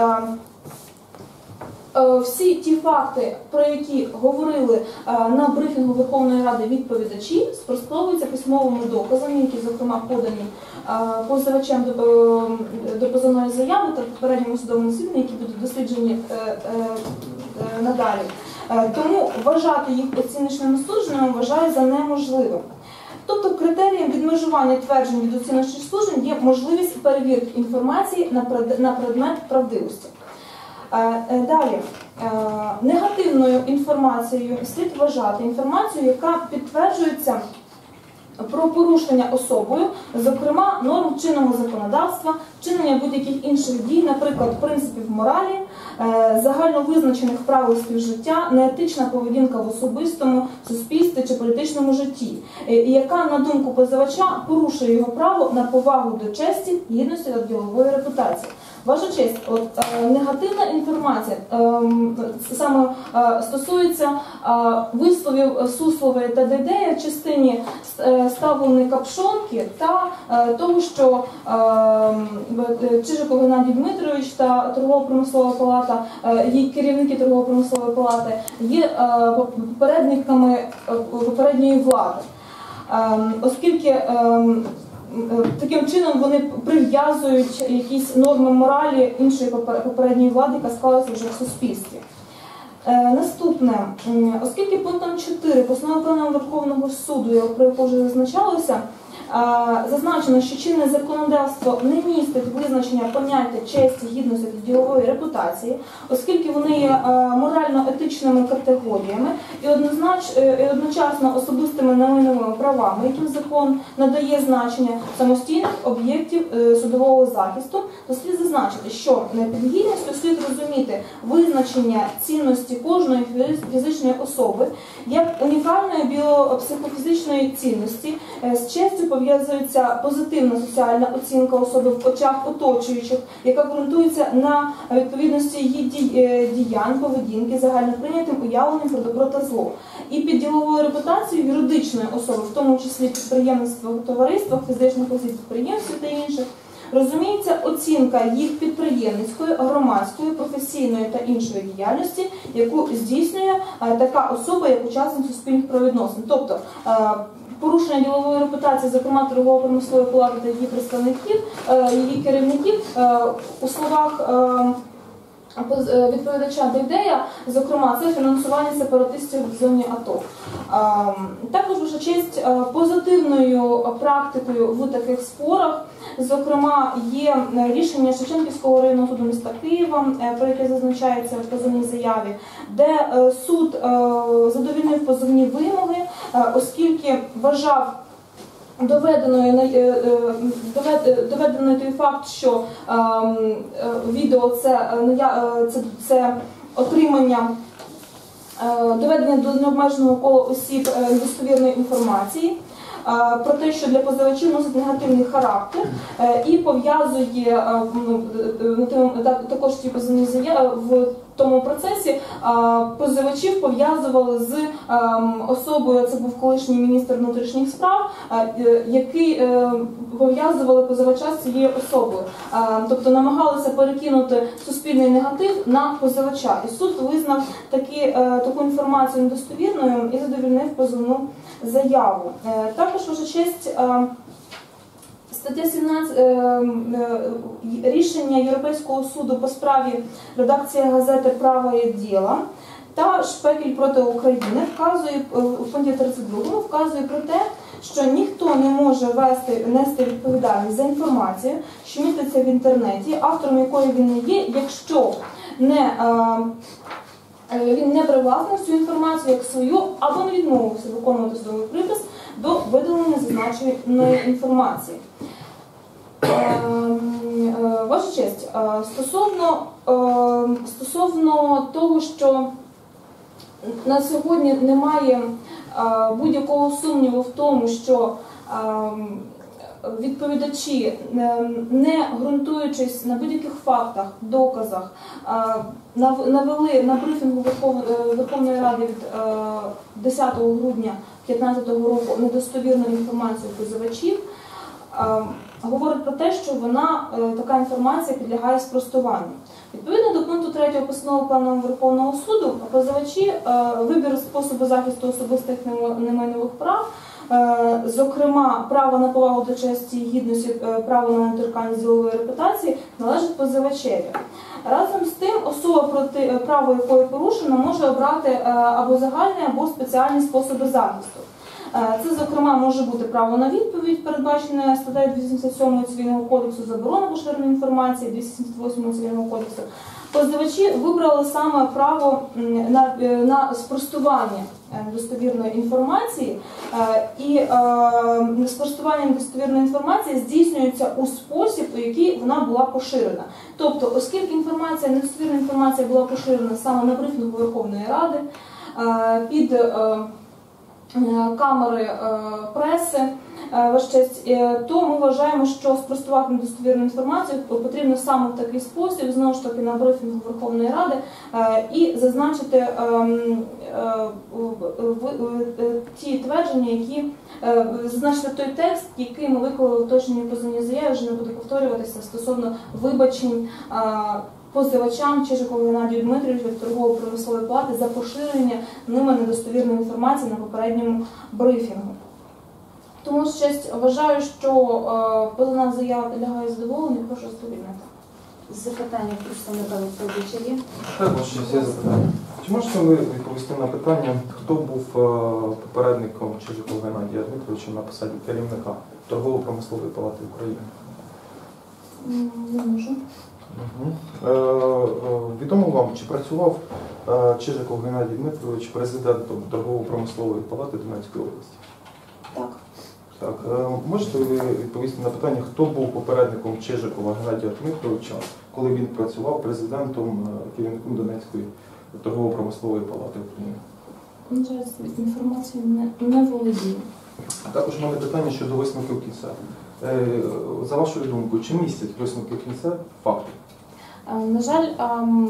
Speaker 3: всі ті факти, про які говорили на брифінгу Верховної Ради відповідачі, спростовуються письмовими доказами, які, зокрема, подані позивачем до позовної заяви та попередньому судовому засіданні, які будуть досліджені надалі. Тому вважати їх оціночними судженнями вважаю за неможливим. Тобто критерієм відмежування тверджень від оціночних суджень є можливість перевірки інформації на предмет правдивості. Далі, негативною інформацією слід вважати інформацію, яка підтверджується про порушення особою, зокрема норм чинного законодавства, вчинення будь-яких інших дій, наприклад, принципів моралі, загально визначених правил співжиття, неетична поведінка в особистому, суспільстві чи політичному житті, і яка, на думку позивача, порушує його право на повагу до честі, гідності та ділової репутації. Ваша честь, от, е, негативна інформація е, саме е, стосується е, висловів Суслової та Дейдея в частині е, ставленої капшонки та е, того, що е, Чижиков Геннадій Дмитрович та торгово-промислова палата, е, її керівники торгово-промислової палати є е, попередниками е, попередньої влади, е, оскільки е, таким чином вони прив'язують якісь норми моралі іншої попередньої влади, яка склалася вже в суспільстві. Е, наступне, оскільки пунктом чотири постанови Верховного суду, про яку вже зазначалося, е, зазначено, що чинне законодавство не містить визначення поняття честі, гідності та ділової репутації, оскільки вони є е, морально-етичними категоріями і, однознач, е, і одночасно особистими немайновими правами, яким закон надає значення самостійних об'єктів е, судового захисту, то слід зазначити, що під гідністю слід розуміти визначення цінності кожної фізичної особи як унікальної біопсихофізичної цінності. Е, з честю пов'язується позитивна соціальна оцінка особи в очах оточуючих, яка ґрунтується на відповідності її діянь, поведінки, загальноприйнятим уявленням про добро та зло. І під діловою репутацією юридичної особи, в тому числі підприємництва в товариствах, фізичних осіб підприємців та інших, розуміється оцінка їх підприємницької, громадської, професійної та іншої діяльності, яку здійснює така особа, як учасник суспільних правовідносин. Тобто, порушення ділової репутації, зокрема торгово-промислової палати та її представників, її керівників, у словах відповідача Дейдея, зокрема, це фінансування сепаратистів в зоні АТО. Також, ваша честь, позитивною практикою в таких спорах, зокрема, є рішення Шевченківського районного суду міста Києва, про яке зазначається в позовній заяві, де суд задовільнив позовні вимоги, оскільки вважав доведеною доведений той факт, що е, відео це, це, це отримання, е, доведення до необмеженого кола осіб е, достовірної інформації, е, про те, що для позивачів носить негативний характер е, і пов'язує е, також ті позивні заяви в тому процесі позивачів пов'язували з особою, це був колишній міністр внутрішніх справ, який пов'язували позивача з цією особою. Тобто намагалися перекинути суспільний негатив на позивача. І суд визнав такі, таку інформацію недостовірною і задовільнив позовну заяву. Також, ваша честь, стаття сімнадцять, рішення Європейського суду по справі редакція газети «Праве діло» та Шпекель проти України вказує, у пункті тридцять другому вказує про те, що ніхто не може вести, нести відповідальність за інформацію, що міститься в інтернеті, автором якої він не є, якщо не, він не привласнив цю інформацію як свою, або не відмовився виконувати судовий припис до видалення зазначеної інформації. Ваша честь, стосовно, стосовно того, що на сьогодні немає будь-якого сумніву в тому, що відповідачі, не ґрунтуючись на будь-яких фактах, доказах, навели на брифінгу Верховної Ради від десятого грудня дві тисячі п'ятнадцятого року недостовірну інформацію позивачів, говорить про те, що вона, така інформація підлягає спростуванню. Відповідно до пункту третього постанови Пленуму Верховного суду, позивачі вибір способу захисту особистих немайнових прав, зокрема, право на повагу до честі і гідності, право на недоторканність ділової репутації, належить позивачеві. Разом з тим, особа, проти право якої порушено, може обрати або загальний, або спеціальні способи захисту. Це, зокрема, може бути право на відповідь, передбачене статтею двісті сімдесят сьомої Цивільного кодексу, заборона поширення інформації, двісті сімдесят восьмої Цивільного кодексу, позивачі вибрали саме право м, на, е, на спростування е, достовірної інформації, е, і е, спростування недостовірної інформації здійснюється у спосіб, у який вона була поширена. Тобто, оскільки інформація, недостовірна інформація була поширена саме на брифінгу Верховної Ради, е, під е, е, камери е, преси, Ваш честь, то ми вважаємо, що спростувати недостовірну інформацію потрібно саме в такий спосіб, знову ж таки на брифінгу Верховної Ради, і зазначити ті твердження, які зазначити той текст, який ми виклали в уточненій позовній заяві, вже не буде повторюватися стосовно вибачень позивачам Чижикову Геннадію Дмитровичу від торгово-промислової палати за поширення ними недостовірної інформації на попередньому брифінгу. Тому що вважаю, що е, позовна заява підлягає задоволенню, прошу задовольнити.
Speaker 1: Запитання представника відповідача є?
Speaker 2: Так, ваше честь, є запитання. Чи можете ви відповісти на питання, хто був е, попередником Чижикова Геннадія Дмитровича на посаді керівника Торгово-промислової палати України?
Speaker 3: Не можу.
Speaker 2: Угу. Е, е, відомо вам, чи працював е, Чижиков Геннадій Дмитрович президентом Торгово-промислової палати Донецької області?
Speaker 3: Так.
Speaker 2: Так, е, можете ви відповісти на питання, хто був попередником Чижикова Геннадія Дмитровича, коли він працював президентом, е, керівником Донецької торгово-промислової палати України?
Speaker 3: На жаль, інформацію не, не володію.
Speaker 2: Також у мене питання щодо висновків кінця. Е, за вашою думкою, чи містять висновки кінця факти?
Speaker 3: Е, На жаль, ем,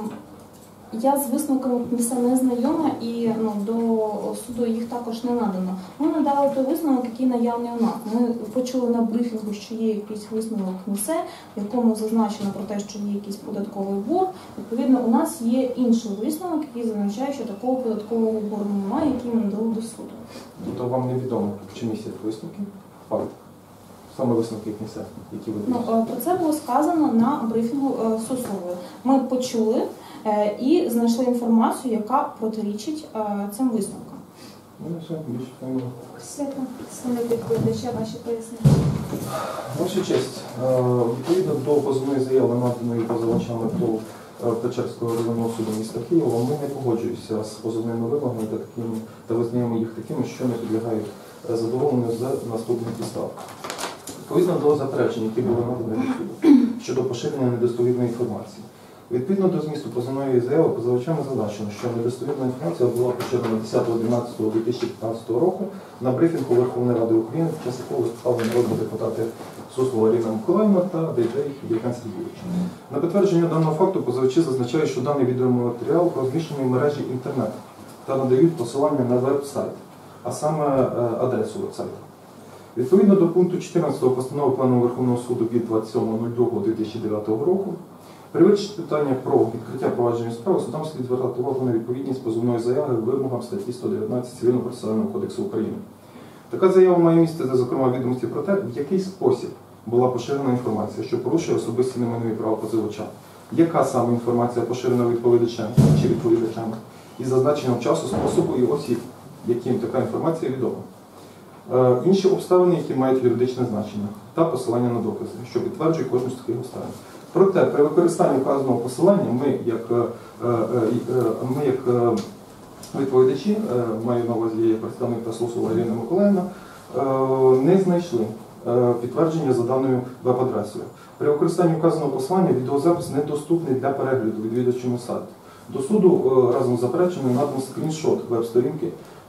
Speaker 3: я з висновками кінця не знайома і ну, до суду їх також не надано. Ми надали той висновок, який наявний у нас. Ми почули на брифінгу, що є якийсь висновок кінця, в якому зазначено про те, що є якийсь податковий борг. Відповідно, у нас є інший висновок, який зазначає, що такого податкового боргу немає, який ми надали до суду.
Speaker 2: Тобто вам невідомо, чи містять висновки факти? Саме висновки кінця, які ви
Speaker 3: Ну,
Speaker 2: даєте?
Speaker 3: про це було сказано на брифінгу е, Сусової. Ми почули е, і знайшли інформацію, яка протирічить е, цим висновкам.
Speaker 2: Ну, все, більше не було.
Speaker 1: Свято, представник відповідача, ваші пояснення.
Speaker 2: Ваша честь, е, відповідно до позовної заяви, наданої позивачами до е, Печерського районного суду міста Києва, ми не погоджуємося з позовними вимогами та, такими, та визнаємо їх такими, що не підлягають е, задоволенню за наступних підстав. Відповідно до заперечень, які були надані до суду щодо поширення недостовірної інформації. Відповідно до змісту позовної заяви, позивачами зазначено, що недостовірна інформація була поширена десятого дванадцятого дві тисячі п'ятнадцятого року на брифінгу Верховної Ради України, в час якого виступали народні депутати Суслова Ірина Миколаївна та Дейдей Євген Сергійович. На підтвердження даного факту позивачі зазначають, що даний відеоматеріал розміщений в мережі інтернет та надають посилання на веб-сайт, а саме адресу веб-сайту. Відповідно до пункту чотирнадцятого постанови Пленуму Верховного суду від двадцять сьомого лютого дві тисячі дев'ятого року, при вирішенні питання про відкриття провадження справи, судам слід звертати увагу на відповідність позовної заяви вимогам статті сто дев'ятнадцять Цивільного процесуального кодексу України. Така заява має місце, зокрема, відомості про те, в який спосіб була поширена інформація, що порушує особисті немайнові права позивача, яка саме інформація поширена відповідачем чи відповідачами, і зазначенням часу, способу і осіб, яким така інформація відома. Е, інші обставини, які мають юридичне значення, та посилання на докази, що підтверджує кожну з таких обставин. Проте, при використанні вказаного посилання ми, як, е, е, ми, як е, відповідачі, е, маю на увазі як представник та Суслова Ірина Миколаївна, е, не знайшли е, підтвердження за даною веб-адресою. При використанні вказаного посилання відеозапис недоступний для перегляду відвідувачами сайту. До суду е, разом з запереченням наданий скріншот веб-сторінки,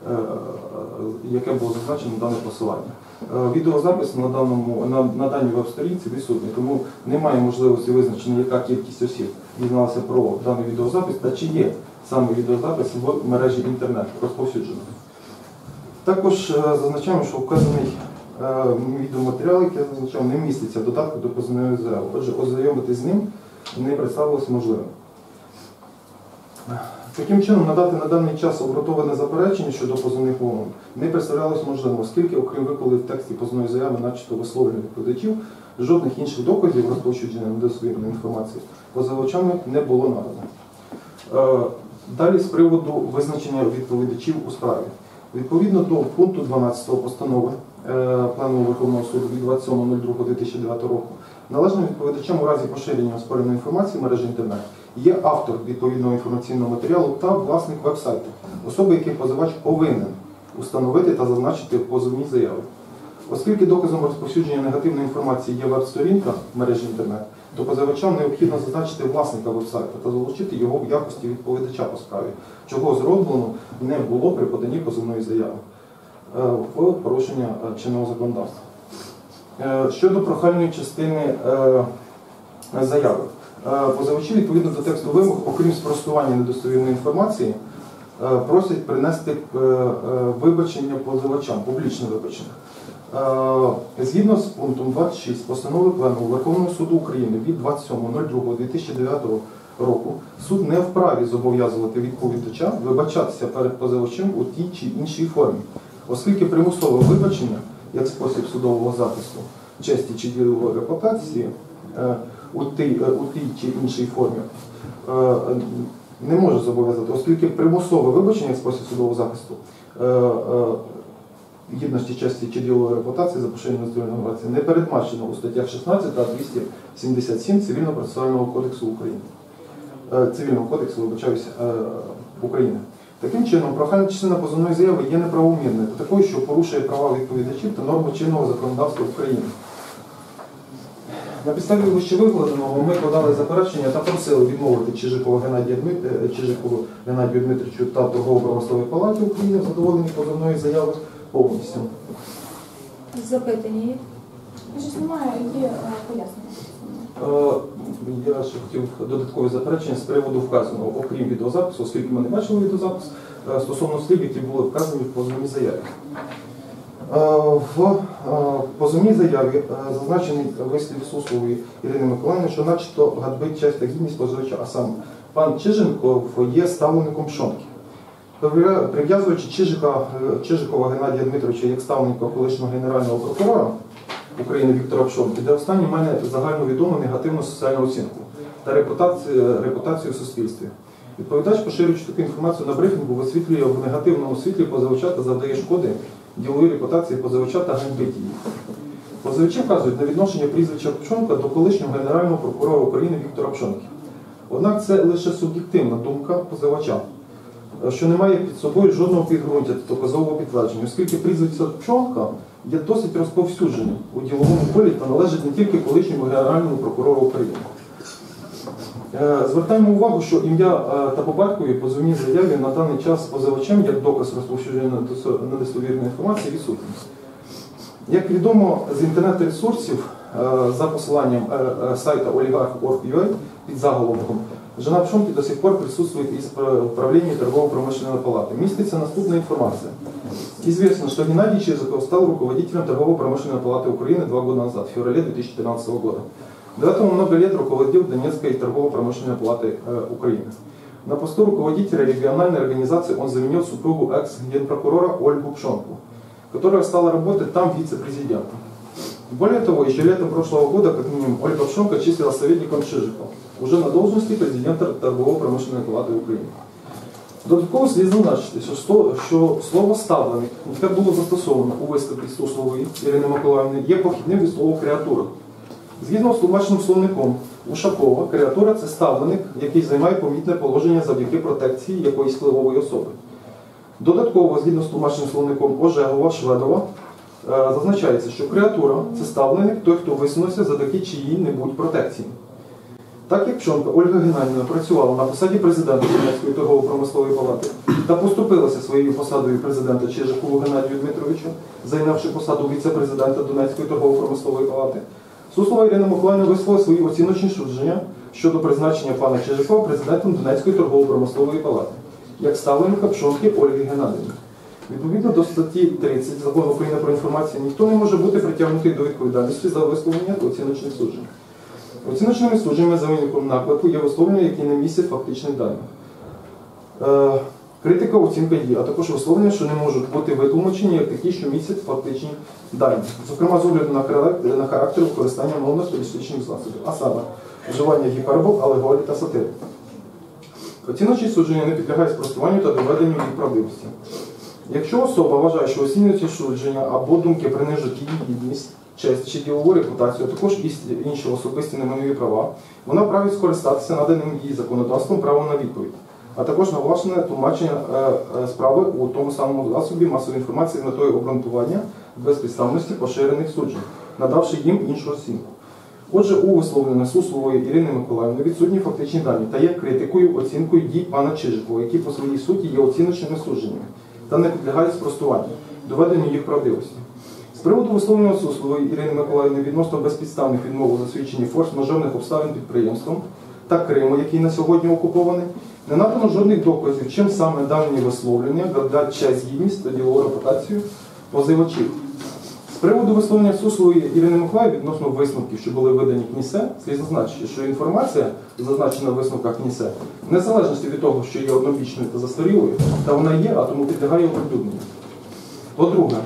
Speaker 2: яке було зазначено дане посилання. Відеозапис на, даному, на, на даній веб-сторінці відсутній, тому немає можливості визначення, яка кількість осіб дізналася про даний відеозапис та чи є саме відеозапис в мережі інтернет розповсюджений. Також зазначаємо, що вказаний відеоматеріал, який я зазначав, не міститься в додатку до позовної заяви. Отже, ознайомитись з ним не представилось можливим. Таким чином, надати на даний час обґрунтоване заперечення щодо позовних вимог не представлялось можливим, оскільки, окрім викладених в тексті позовної заяви, начебто висловлень відповідачів, жодних інших доказів розповсюдження недостовірної інформації позивачами не було надано. Далі, з приводу визначення відповідачів у справі. Відповідно до пункту дванадцятого постанови е, Пленуму Верховного суду від двадцять сьомого лютого дві тисячі дев'ятого року, належним відповідачем у разі поширення оспореної інформації в мережі інтернет є автор відповідного інформаційного матеріалу та власник веб-сайту, особи, яких позивач повинен установити та зазначити в позовній заяві. Оскільки доказом розповсюдження негативної інформації є веб-сторінка в мережі інтернет, то позивачам необхідно зазначити власника веб-сайту та залучити його в якості відповідача по справі, чого зроблено не було при поданні позовної заяви в порушення чинного законодавства. Щодо прохальної частини заяви. Позивачі відповідно до тексту вимог, окрім спростування недостовірної інформації, просять принести вибачення позивачам, публічне вибачення. Згідно з пунктом двадцять шість постанови Пленуму Верховного суду України від двадцять сьомого другого дві тисячі дев'ятого року суд не вправі зобов'язувати відповідача вибачатися перед позивачем у тій чи іншій формі, оскільки примусове вибачення, як спосіб судового захисту честі чи ділової репутації у тій, у тій чи іншій формі не може зобов'язати, оскільки примусове вибачення, як спосіб судового захисту гідності, честі чи ділової репутації за поширення здоров'я інформації не передбачено у статтях шістнадцять та двісті сімдесят сім Цивільно-процесуального кодексу України. Цивільного кодексу, вибачаюся, України. Таким чином, прохальна частина позовної заяви є неправомірною та такою, що порушує права відповідачів та норми чинного законодавства України. На підставі вищевикладеного ми подали заперечення та просили відмовити Чижикову Геннадію Дмит... Чижикову Геннадію Дмитровичу та Торгово-промисловій палаті України в задоволенні позовної заяви повністю.
Speaker 1: Запитання є?
Speaker 3: Щось немає, є пояснення.
Speaker 2: Я ще хотів додаткові заперечення з приводу вказаного, окрім відеозапису, оскільки ми не бачили відеозапис, стосовно слів, які були вказані в позовній заяві. В позовній заяві зазначений вислів Суслової Ірини Миколаївни, що начебто гадбить честь та гідність позивача, а саме пан Чиженков є ставленником Пшонки. Прив'язуючи Чижикова Геннадія Дмитровича як ставленника колишнього генерального прокурора України Віктора Пшонки, де останній має загальновідому негативну соціальну оцінку та репутацію, репутацію в суспільстві. Відповідач, поширюючи таку інформацію на брифінгу, висвітлює в негативному світлі позивача та завдає шкоди діловій репутації позивача та ганьбить її. Позивачі вказують на відношення прізвища Пшонка до колишнього генерального прокурора України Віктора Пшонки. Однак це лише суб'єктивна думка позивача, що не має під собою жодного підґрунтя та доказового підтвердження, оскільки прізвище Пшонка є досить розповсюдженим у діловому полі та належить не тільки колишньому генеральному прокурору України. Звертаємо увагу, що ім'я та по батькові позовній заяві на даний час позивачем як доказ розповсюдження недостовірної інформації відсутні. Як відомо з інтернет-ресурсів, за посиланням сайта олігарх крапка орг крапка ю а під заголовком «Жена Пшонки до сих пор присутствует в управлении торгово-промышленной палаты». Міститься наступна информация. Известно, что Геннадий Чижиков стал руководителем торгово-промышленной палаты Украины два года назад, в феврале две тысячи тринадцатого года. До этого много лет руководил Донецкой торгово-промышленной палатой э, Украины. На посту руководителя региональной организации он заменил супругу экс-генпрокурора Ольгу Пшонку, которая стала работать там вице-президентом. Более того, еще летом прошлого года, как минимум, Ольга Пшонка числилась советником Чижикова, уже на должности президента торгово-промышленной палати України. Додатково слід зазначити, що, що слово «ставленик», яке було застосовано у виставці Суслової Ірини Миколаївни, є похідним від слова «креатура». Згідно з тлумачним словником Ушакова, креатура – це ставленик, який займає помітне положення завдяки протекції якоїсь впливової особи. Додатково, згідно з тлумачним словником Ожегова, Шведова, зазначається, що креатура – це ставленик, той, хто висунувся завдяки чиїй-небудь протекції. Так як Пшонка Ольга Геннадіївна працювала на посаді президента Донецької торгово-промислової палати та поступилася своєю посадою президента Чижикову Геннадію Дмитровичу, зайнявши посаду віце-президента Донецької торгово-промислової палати, Суслова Ірина Миколаївна висловила свої оціночні судження щодо призначення пана Чижикова президентом Донецької торгово-промислової палати, як ставленника Пшонки Ольги Геннадіївни. Відповідно до статті тридцять Закону України про інформацію, ніхто не може бути притягнутий до відповідальності за висловлення оціночних суджень. Оціночними судженнями за виником наклепу є висловлення, які не містять фактичних даних. Е, критика, оцінка є, а також висловлення, що не можуть бути витлумачені як такі, що містять фактичні дані. Зокрема, з огляду на характер, на характер використання мовно-стилістичних засобів, а саме вживання гіпербол, алегорій та сатири. Оціночні судження не підлягають спростуванню та доведенню їх правдивості. Якщо особа вважає, що оцінюючи судження або думки принижують її гідність, честь чи ділову репутацію, а також і- інші особисті немайнові права, вона вправі скористатися наданим їй законодавством правом на відповідь, а також на власне тлумачення е, е, справи у тому самому засобі масової інформації з метою обґрунтування безпідставності поширених суджень, надавши їм іншу оцінку. Отже, у висловленні Суслової Ірини Миколаївни відсутні фактичні дані та є критикою, оцінкою дій пана Чижикова, які по своїй суті є оціночними судженнями та не підлягають спростуванню, доведенню їх правдивості. З приводу висловленого Суслової Ірини Миколаївни відносно безпідставних відмов у засвідченні форс-мажорних обставин підприємством та Криму, який на сьогодні окупований, не надано жодних доказів, чим саме дані висловлення дадуть честь, гідність та ділову репутацію позивачів. З приводу висловлення Суслової Ірини Миколаївни відносно висновків, що були видані КНІСЕ, слід зазначити, що інформація, зазначена в висновках КНІСЕ, в незалежності від того, що є однобічною та застарілою, та вона є, а тому підлягає оприлюдненню. По-друге,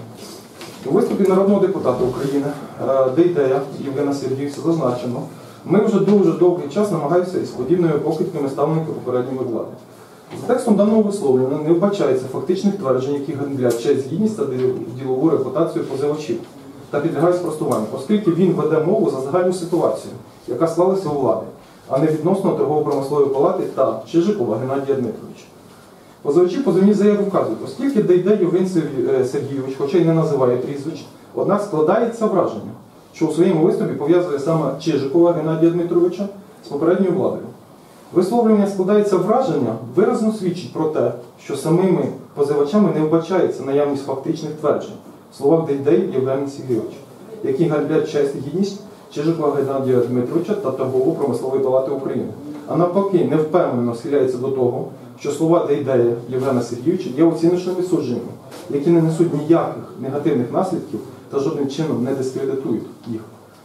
Speaker 2: у виступі народного депутата України е, Дейдея Євгена Сергійовича зазначено, ми вже дуже довгий час намагаємося із подібними покидьками ставники попередньої влади. За текстом даного висловлення не вбачається фактичних тверджень, які гандлять честь, гідність та ділову репутацію позивачів та підлягають спростуванню, оскільки він веде мову за загальну ситуацію, яка склалася у владі, а не відносно торгово-промислової палати та Чижикова Геннадія Дмитровича. Позивачі позивні заяви вказують, оскільки Дейдей Євген Сергійович, хоча й не називає прізвищ, однак складається враження, що у своєму виступі пов'язує саме Чижикова Геннадія Дмитровича з попередньою владою. Висловлювання складається враження, виразно свідчить про те, що самими позивачами не вбачається наявність фактичних тверджень в словах Дейдей Євгена Сергійовича, які гандлять честь і гідність Чижикова Геннадія Дмитровича та Торгово-промислової палати України, а навпаки невпевнено схиляється до того, що слова Дейдея Євгена Сергійовича є оціночними судженнями, які не несуть ніяких негативних наслідків та жодним чином не дискредитують їх.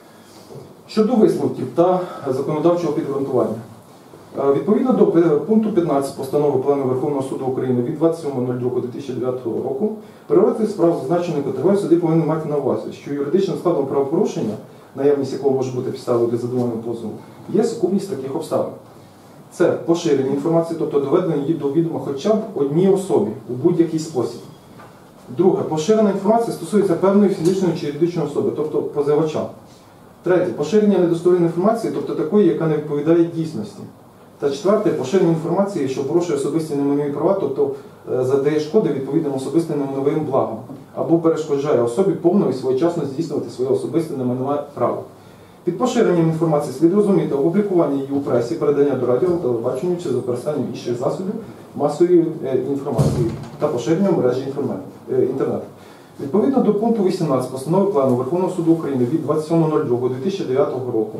Speaker 2: Щодо висновків та законодавчого підґрунтування. Відповідно до пункту п'ятнадцять постанови Пленуму Верховного суду України від двадцять сьомого другого дві тисячі дев'ятого року, переробити справ зазначеної категорії суди повинні мати на увазі, що юридичним складом правопорушення, наявність якого може бути підставою для задоволення позову, є сукупність таких обставин. Це поширення інформації, тобто доведення її до відома хоча б одній особі у будь-який спосіб. Друге, поширена інформація стосується певної фізичної чи юридичної особи, тобто позивача. Третє, поширення недостовірної інформації, тобто такої, яка не відповідає дійсності. Та четверте, поширення інформації, що порушує особисті немайнові права, тобто завдає шкоди відповідним особистим немайновим благам, або перешкоджає особі повно і своєчасно здійснювати своє особисте немайнове право. Під поширенням інформації слід розуміти опублікування її у пресі, передання до радіо, телебаченню чи з використанням інших засобів масової інформації та поширення в мережі інтернету. Відповідно до пункту вісімнадцять постанови Пленуму Верховного суду України від двадцять сьомого другого дві тисячі дев'ятого року,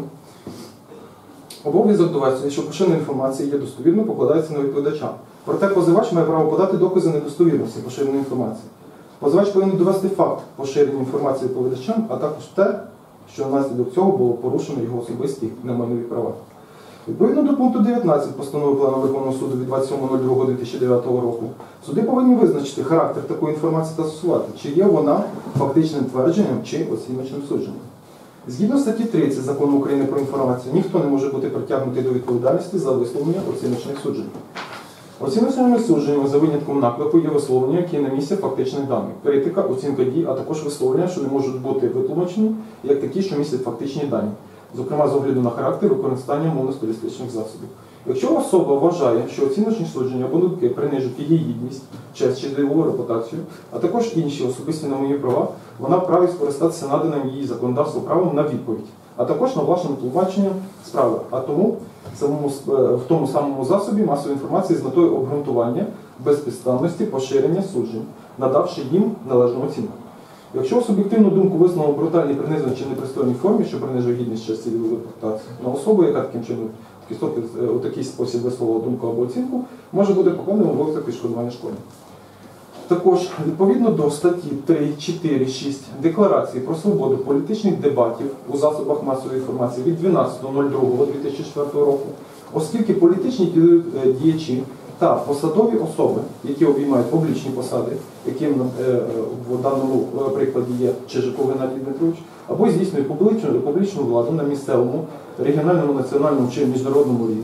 Speaker 2: обов'язок довести, що поширена інформація є достовірною, покладається на відповідача. Проте позивач має право подати докази недостовірності поширеної інформації. Позивач повинен довести факт поширення інформації відповідачем, а також те, що внаслідок цього було порушено його особисті немайнові права. Відповідно до пункту дев'ятнадцять постанови Пленуму Верховного суду від двадцять сьомого другого дві тисячі дев'ятого року, суди повинні визначити характер такої інформації та з'ясувати, чи є вона фактичним твердженням чи оціночним судженням. Згідно статті тридцять Закону України про інформацію, ніхто не може бути притягнутий до відповідальності за висловлення оціночних суджень. Оціночними судженнями за винятком наклепу є висловлення, які на місці фактичних даних, критика, оцінка дій, а також висловлення, що не можуть бути витлумачені, як такі, що містять фактичні дані, зокрема з огляду на характер використання мовно-стилістичних засобів. Якщо особа вважає, що оціночні судження або думки принижують її гідність, честь чи ділову репутацію, а також інші особисті немайнові права, вона вправі скористатися наданим її законодавством правом на відповідь, а також на власному тлумаченні справи, а тому самому, в тому самому засобі масової інформації з метою обґрунтування безпідставності поширення суджень, надавши їм належну оцінку. Якщо суб'єктивну думку висновок брутальній, принизливій чи непристойній формі, що принижує гідність, честь і ділову репутацію, на особу, яка таким чином у такий спосіб висловила думку або оцінку, може бути покладено обов'язок відшкодування шкоди. Також, відповідно до статті три, чотири, шість Декларації про свободу політичних дебатів у засобах масової інформації від дванадцятого другого дві тисячі четвертого року, оскільки політичні діячі та посадові особи, які обіймають публічні посади, яким в даному прикладі є Чижиков Геннадій Дмитрович, або здійснюють публічну, публічну владу на місцевому, регіональному, національному чи міжнародному рівнях,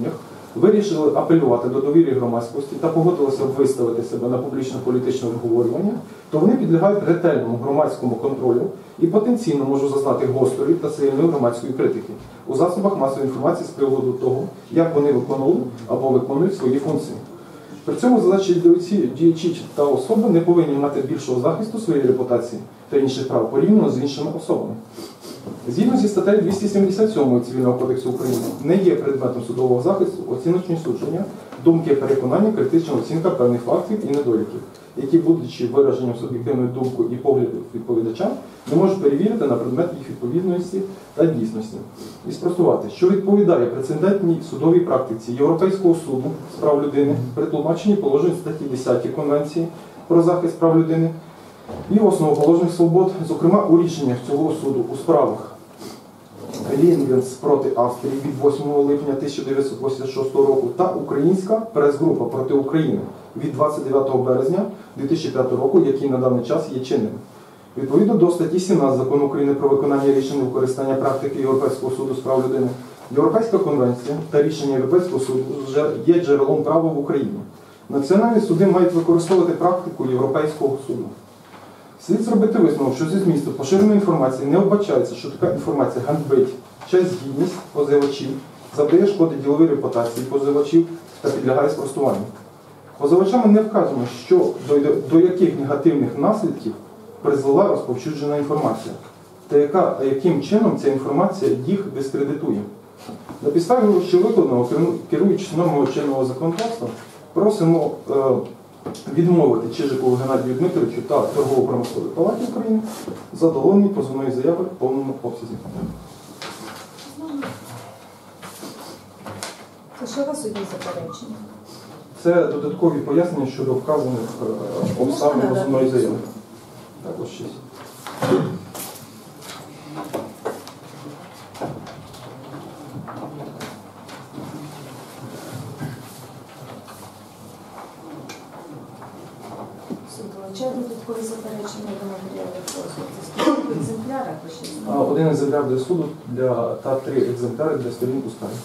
Speaker 2: вирішили апелювати до довіри громадськості та погодилися виставити себе на публічно-політичне обговорювання, то вони підлягають ретельному громадському контролю і потенційно можуть зазнати гострої та сильної громадської критики у засобах масової інформації з приводу того, як вони виконували або виконують свої функції. При цьому залежні діячі та особи не повинні мати більшого захисту своєї репутації та інших прав порівняно з іншими особами. Згідно зі статтею двісті сімдесят сьомої Цивільного кодексу України не є предметом судового захисту оціночні судження, думки, переконання, критична оцінка певних фактів і недоліків, які, будучи вираженням суб'єктивної думки і поглядів відповідача, не можуть перевірити на предмет їх відповідності та дійсності. І спростувати, що відповідає прецедентній судовій практиці Європейського суду з прав людини при тлумаченні положень статті десятої Конвенції про захист прав людини і основоположних свобод, зокрема у рішеннях цього суду у справах Лінгенс проти Австрії від восьмого липня тисяча дев'ятсот вісімдесят шостого року та Українська прес-група проти України від двадцять дев'ятого березня дві тисячі п'ятого року, який на даний час є чинним. Відповідно до статті сімнадцять Закону України про виконання рішень використання практики Європейського суду з прав людини, Європейська конвенція та рішення Європейського суду є джерелом права в Україні. Національні суди мають використовувати практику Європейського суду. Слід зробити висновок, що зі змісту поширеної інформації не вбачається, що така інформація ганьбить честь, гідність позивачів, завдає шкоди діловій репутації позивачів та підлягає спростуванню. Позивачами не вказано, що до, до яких негативних наслідків призвела розповсюджена інформація, та яка, яким чином ця інформація їх дискредитує. На підставі що викладеного, керуючись нормою чинного законодавства, просимо е, відмовити Чижикову Геннадію Дмитровичу та Торгово-промисловій палаті України задоволені позовної заяви в повному обсязі.
Speaker 1: Це що у вас сьогодні заперечення?
Speaker 2: Це додаткові пояснення щодо вказаних е, обставин позовної заяви. Також шість.
Speaker 1: Чи додаткові заперечення до матеріалів позову? Це скільки екземплярів?
Speaker 2: А, Один екземпляр для суду для, та три екземпляри для сторін у справі.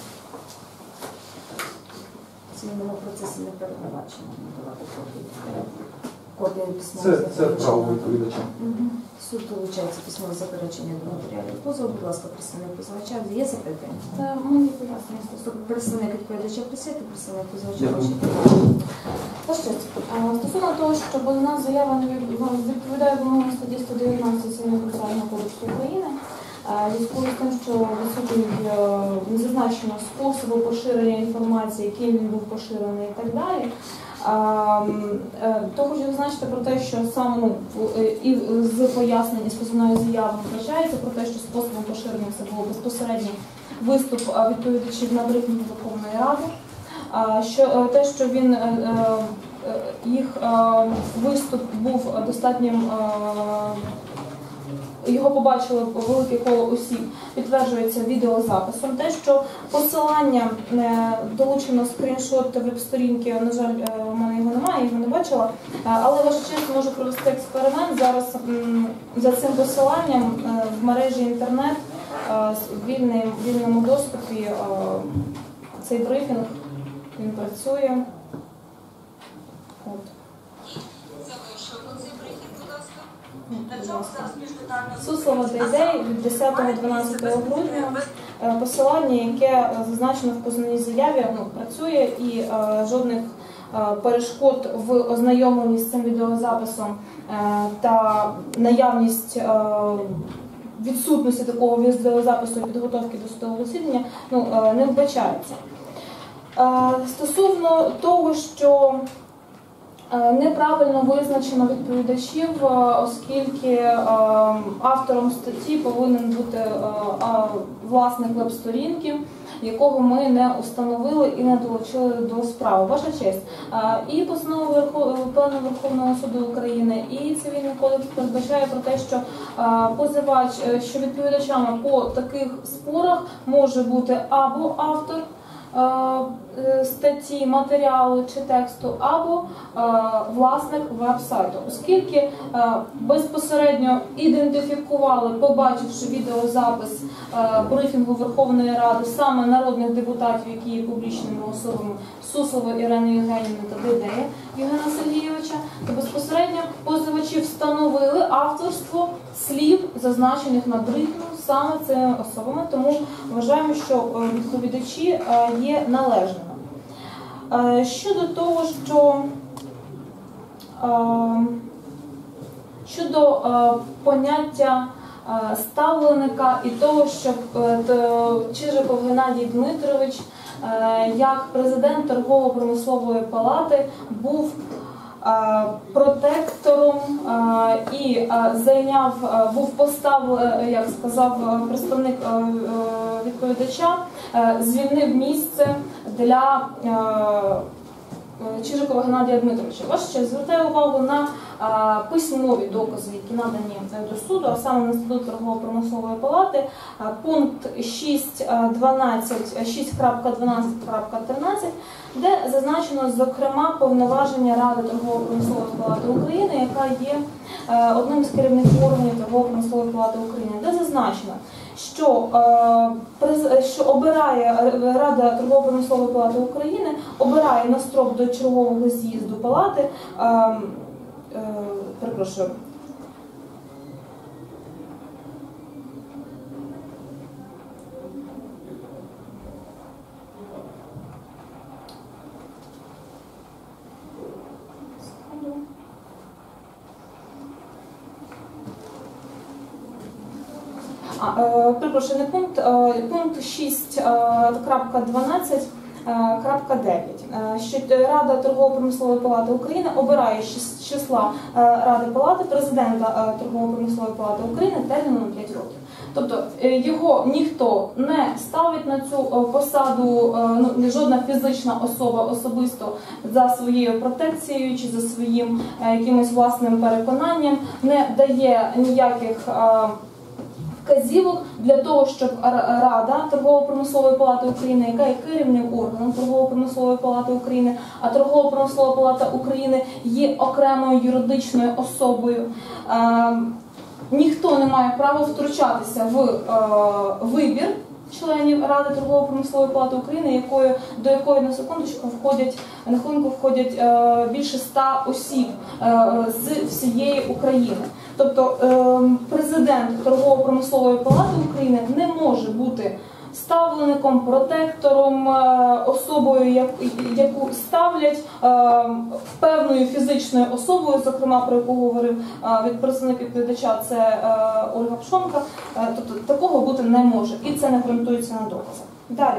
Speaker 1: В цивільному процесі не передбачено надавати копії. Копії
Speaker 2: Це,
Speaker 1: письмового
Speaker 2: це право відповідача.
Speaker 1: Угу. Суд долучається письмове заперечення до матеріалів позову. Будь ласка, представник позивача. Є запитання?
Speaker 3: Та мені пояснення стосовно.
Speaker 1: Представник відповідача присядьте, представник позивача.
Speaker 2: Дякую.
Speaker 1: ваші.
Speaker 3: Перше, стосовно того, що позовна заява не відповідає вимогам статті сто дев'ятнадцять Цивільного процесуального кодексу України, зв'язку з тим, що відсутній не зазначено способу поширення інформації, яким він був поширений і так далі. То хочу зазначити про те, що саме ну, і з пояснення з позовної заяви вбачається про те, що способом поширення це був безпосередній виступ відповідачів на брифінгу Верховної Ради. Що те, що він їх виступ був достатнім, його побачили велике коло осіб, підтверджується відеозаписом. Те, що посилання долучено скріншот веб-сторінки, на жаль, в мене його немає, його не бачила, але ваша честь можу провести експеримент. Зараз за цим посиланням в мережі інтернет в вільному доступі цей брифінг. Він працює. От. Суслова Дейдей від десятого-дванадцятого грудня. Посилання, яке зазначено в позовній заяві, ну, працює і е, жодних е, перешкод в ознайомленні з цим відеозаписом е, та наявність е, відсутності такого відеозапису і підготовки до судового засідання ну, е, не вбачається. Стосовно того, що неправильно визначено відповідачів, оскільки автором статті повинен бути власник веб-сторінки, якого ми не установили і не долучили до справи. Ваша честь. І постанова Пленуму Верховного суду України, і Цивільний кодекс передбачає про те, що позивач, що відповідачами по таких спорах може бути або автор е, статті, матеріалу чи тексту, або е, власник веб-сайту. Оскільки е, безпосередньо ідентифікували, побачивши відеозапис е, брифінгу Верховної Ради саме народних депутатів, які є публічними особами, Суслова Ірини Євгенівни та Дейдея Євгена Сергійовича, то безпосередньо позивачі встановили авторство слів, зазначених на брифінгу саме цими особами, тому вважаємо, що відповідачі є належними. Щодо того, що щодо поняття ставленика і того, що Чижиков Геннадій Дмитрович як президент Торгово-промислової палати був протектором і зайняв, був поставлений, як сказав представник відповідача, звільнив місце для Чижикова Геннадія Дмитровича. Ваша честь, звертаю увагу на а, письмові докази, які надані до суду, а саме на Інститут торгово-промислової палати, а, пункт шість крапка дванадцять крапка тринадцять, де зазначено, зокрема, повноваження Ради торгово-промислової палати України, яка є а, одним з керівних органів торгово-промислової палати України, де зазначено, що, е, що обирає Рада торгово-промислової палати України, обирає на строк до чергового з'їзду палати, е, е, перепрошую, А, е, перепрошую, не пункт, е, пункт шість крапка дванадцять крапка дев'ять, е, що Рада торгово-промислової палати України обирає з числа е, Ради палати президента е, торгово-промислової палати України терміном на п'ять років. Тобто е, його ніхто не ставить на цю е, посаду, е, ну, жодна фізична особа особисто за своєю протекцією чи за своїм е, якимось власним переконанням, не дає ніяких е, вказівок для того, щоб Рада торгово-промислової палати України, яка є керівним органом торгово-промислової палати України, а торгово-промислова палата України є окремою юридичною особою, е, ніхто не має права втручатися в е, вибір членів Ради торгово-промислової палати України, якою, до якої на секундочку входять, на хвилинку входять е, більше ста осіб е, з всієї України. Тобто е, президент торгово-промислової палати України не може бути ставлеником, протектором, е, особою, як, яку ставлять е, певною фізичною особою, зокрема, про яку говорив е, від представник відповідача, це е, Ольга Пшонка. Е, тобто такого бути не може, і це не ґрунтується на доказах. Далі.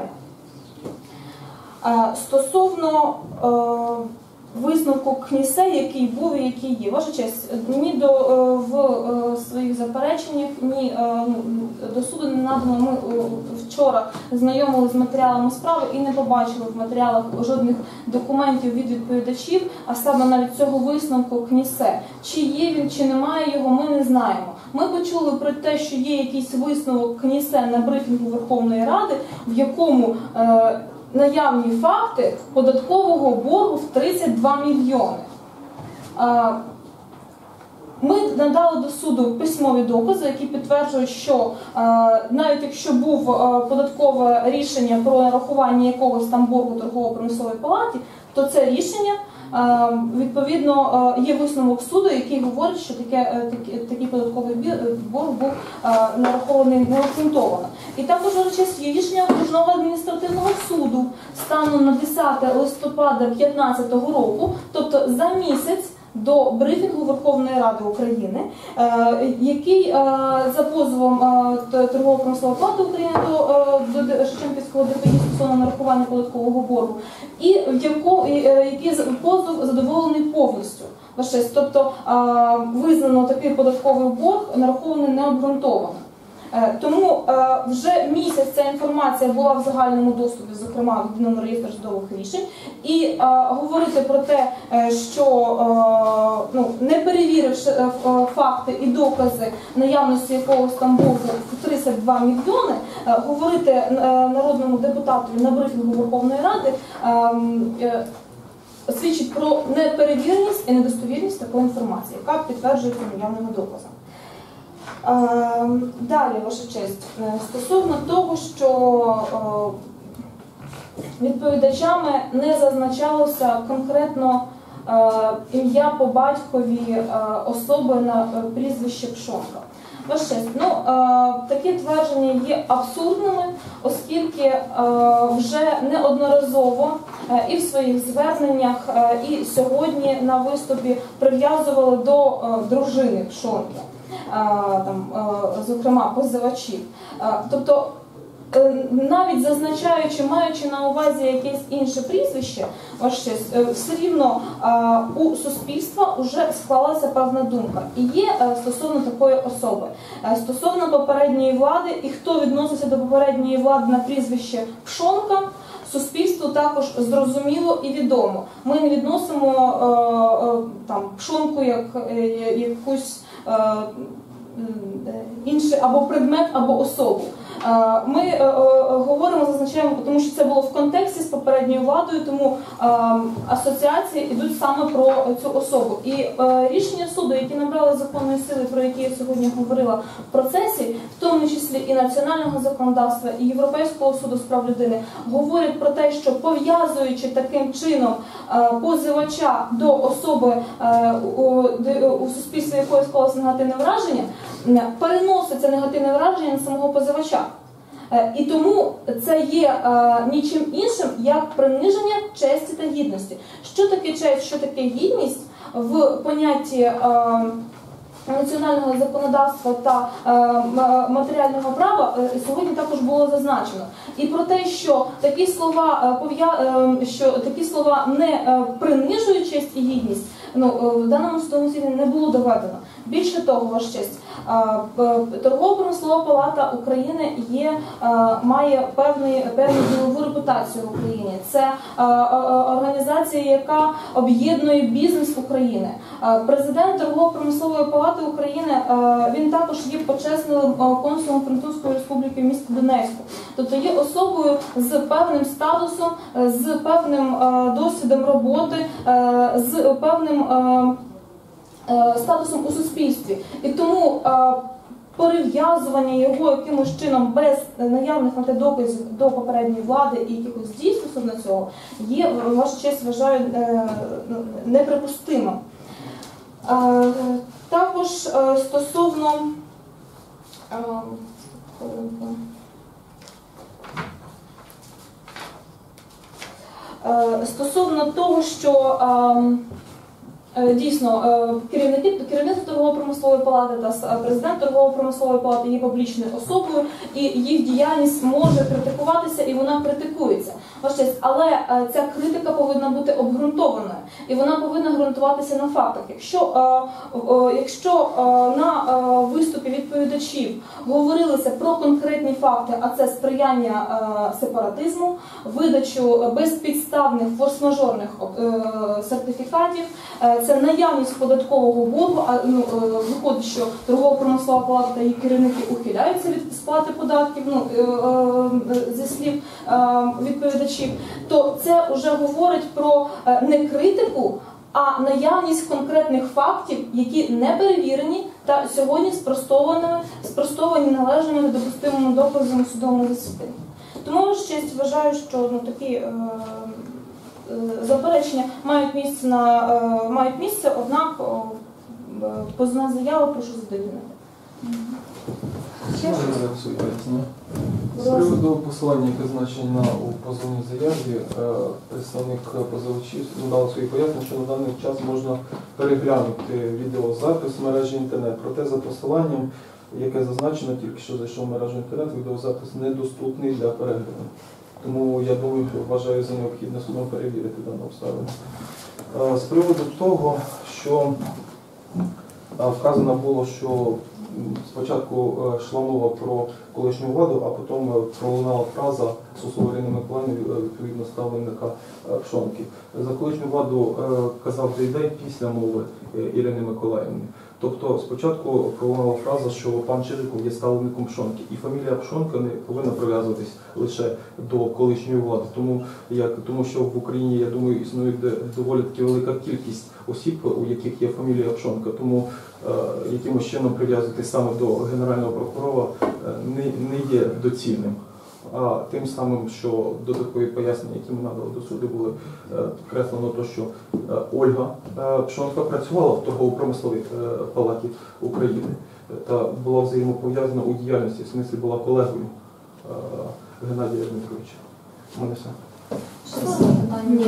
Speaker 3: Е, стосовно е, висновку КНІСЕ, який був і який є. Ваша честь, ні до, в своїх запереченнях, ні до суду не надано. Ми вчора знайомилися з матеріалами справи і не побачили в матеріалах жодних документів від відповідачів, а саме навіть цього висновку КНІСЕ. Чи є він, чи немає його, ми не знаємо. Ми почули про те, що є якийсь висновок КНІСЕ на брифінгу Верховної Ради, в якому е, наявні факти податкового боргу в тридцять два мільйони. Ми надали до суду письмові докази, які підтверджують, що навіть якщо був податкове рішення про нарахування якогось там боргу торгово-промислової палати, то це рішення, відповідно, є висновок суду, який говорить, що таке, такий податковий борг був нарахований необґрунтовано. І також є рішення окружного адміністративного суду станом на десяте листопада дві тисячі п'ятнадцятого року, тобто за місяць до брифінгу Верховної Ради України, який за позовом Торгово-промислової палати України до, до Шевченківського ДПІ стосовно нарахування податкового боргу, і в яку, який позов задоволений повністю. Тобто визнано такий податковий борг нарахований необґрунтовано. Е, Тому е, вже місяць ця інформація була в загальному доступі, зокрема в єдиному реєстрі судових рішень, і е, говорити про те, е, що е, ну, не перевіривши е, факти і докази наявності якогось там боргу в тридцять два мільйони, е, говорити е, народному депутату на брифінгу Верховної Ради е, е, свідчить про неперевіреність і недостовірність такої інформації, яка підтверджується наявними доказами. Далі, ваша честь, стосовно того, що відповідачами не зазначалося конкретно ім'я по батькові особи на прізвище Пшонка. Ваша честь, ну, такі твердження є абсурдними, оскільки вже неодноразово і в своїх зверненнях, і сьогодні на виступі прив'язували до дружини Пшонки. Там, зокрема, позивачів. Тобто, навіть зазначаючи, маючи на увазі якесь інше прізвище, ваше честь, все рівно у суспільства вже склалася певна думка. І є стосовно такої особи. Стосовно попередньої влади, і хто відноситься до попередньої влади на прізвище Пшонка, суспільству також зрозуміло і відомо. Ми не відносимо там, Пшонку як якусь інший або предмет, або особу. Ми е, е, говоримо, зазначаємо, тому що це було в контексті з попередньою владою, тому е, асоціації йдуть саме про цю особу. І е, рішення суду, які набрали законної сили, про які я сьогодні говорила в процесі, в тому числі і національного законодавства, і Європейського суду з прав людини, говорять про те, що пов'язуючи таким чином е, позивача до особи е, у, у суспільстві, якої склалося негативне враження, переноситься негативне враження на самого позивача. І тому це є е, нічим іншим, як приниження честі та гідності. Що таке честь, що таке гідність в понятті е, національного законодавства та е, матеріального права е, сьогодні також було зазначено. І про те, що такі слова, е, що такі слова не е, принижують честь і гідність, ну, в даному судовому засіданні не було доведено. Більше того, ваша честь, Торгово-промислова палата України є, має певний, певну ділову репутацію в Україні. Це організація, яка об'єднує бізнес України. Президент Торгово-промислової палати України, він також є почесним консулом Французької республіки в місті Донецьку. Тобто є особою з певним статусом, з певним досвідом роботи, з певним статусом у суспільстві. І тому перев'язування його якимось чином без наявних на те доказів до попередньої влади і якихось дій стосовно цього є, ваша честь, вважаю, неприпустимим. Також стосовно стосовно того, що дійсно, керівники, керівництво торгово-промислової палати та президент торгово-промислової палати є публічною особою, і їх діяльність може критикуватися, і вона критикується. Але ця критика повинна бути обґрунтованою, і вона повинна ґрунтуватися на фактах. Якщо, якщо на виступі відповідачів говорилося про конкретні факти, а це сприяння сепаратизму, видачу безпідставних форс-мажорних сертифікатів, це наявність податкового боргу, а ну, виходить, що торгово-промислова палата та її керівники ухиляються від сплати податків, ну, зі слів відповідачів, то це вже говорить про не критику, а наявність конкретних фактів, які не перевірені та сьогодні спростовані, спростовані належними недопустимими доказами в судовому засіданні. Тому ще вважаю, що ну, такі е, заперечення мають місце, на, е, мають місце, однак е, позовна заява прошу задовільнити.
Speaker 4: З приводу посилання, яке значення у позовній заяві, представник позивачів надав свої пояснення, що на даний час можна переглянути відеозапис в мережі інтернет. Проте за посиланням, яке зазначено, тільки що зайшов в мережу інтернет, відеозапис недоступний для перегляду. Тому я думаю, вважаю за необхідне судом перевірити дану обставину. З приводу того, що вказано було, що спочатку е, йшла мова про колишню владу, а потім е, пролунала фраза Суслова Ірини Миколаївни, е, відповідно ставленника е, Пшонки. За колишню владу е, казав Дейдей після мови е, Ірини Миколаївни. Тобто спочатку пролунала фраза, що пан Чижиков є ставленником Пшонки, і фамілія Пшонка не повинна прив'язуватись лише до колишньої влади. Тому, як, тому що в Україні, я думаю, існує доволі таки велика кількість осіб, у яких є фамілія Пшонка, тому е, якимось чином прив'язувати саме до Генерального прокурора е, не, не є доцільним. А тим самим, що до такої пояснення, які ми надали до суду, були е, підкреслено те, що е, Ольга е, Пшонка працювала в торгово-промисловій е, палаті України та була взаємопов'язана у діяльності, в смислі була колегою е, Геннадія Дмитровича. У мене все.
Speaker 3: Ще це питання?
Speaker 1: Ні.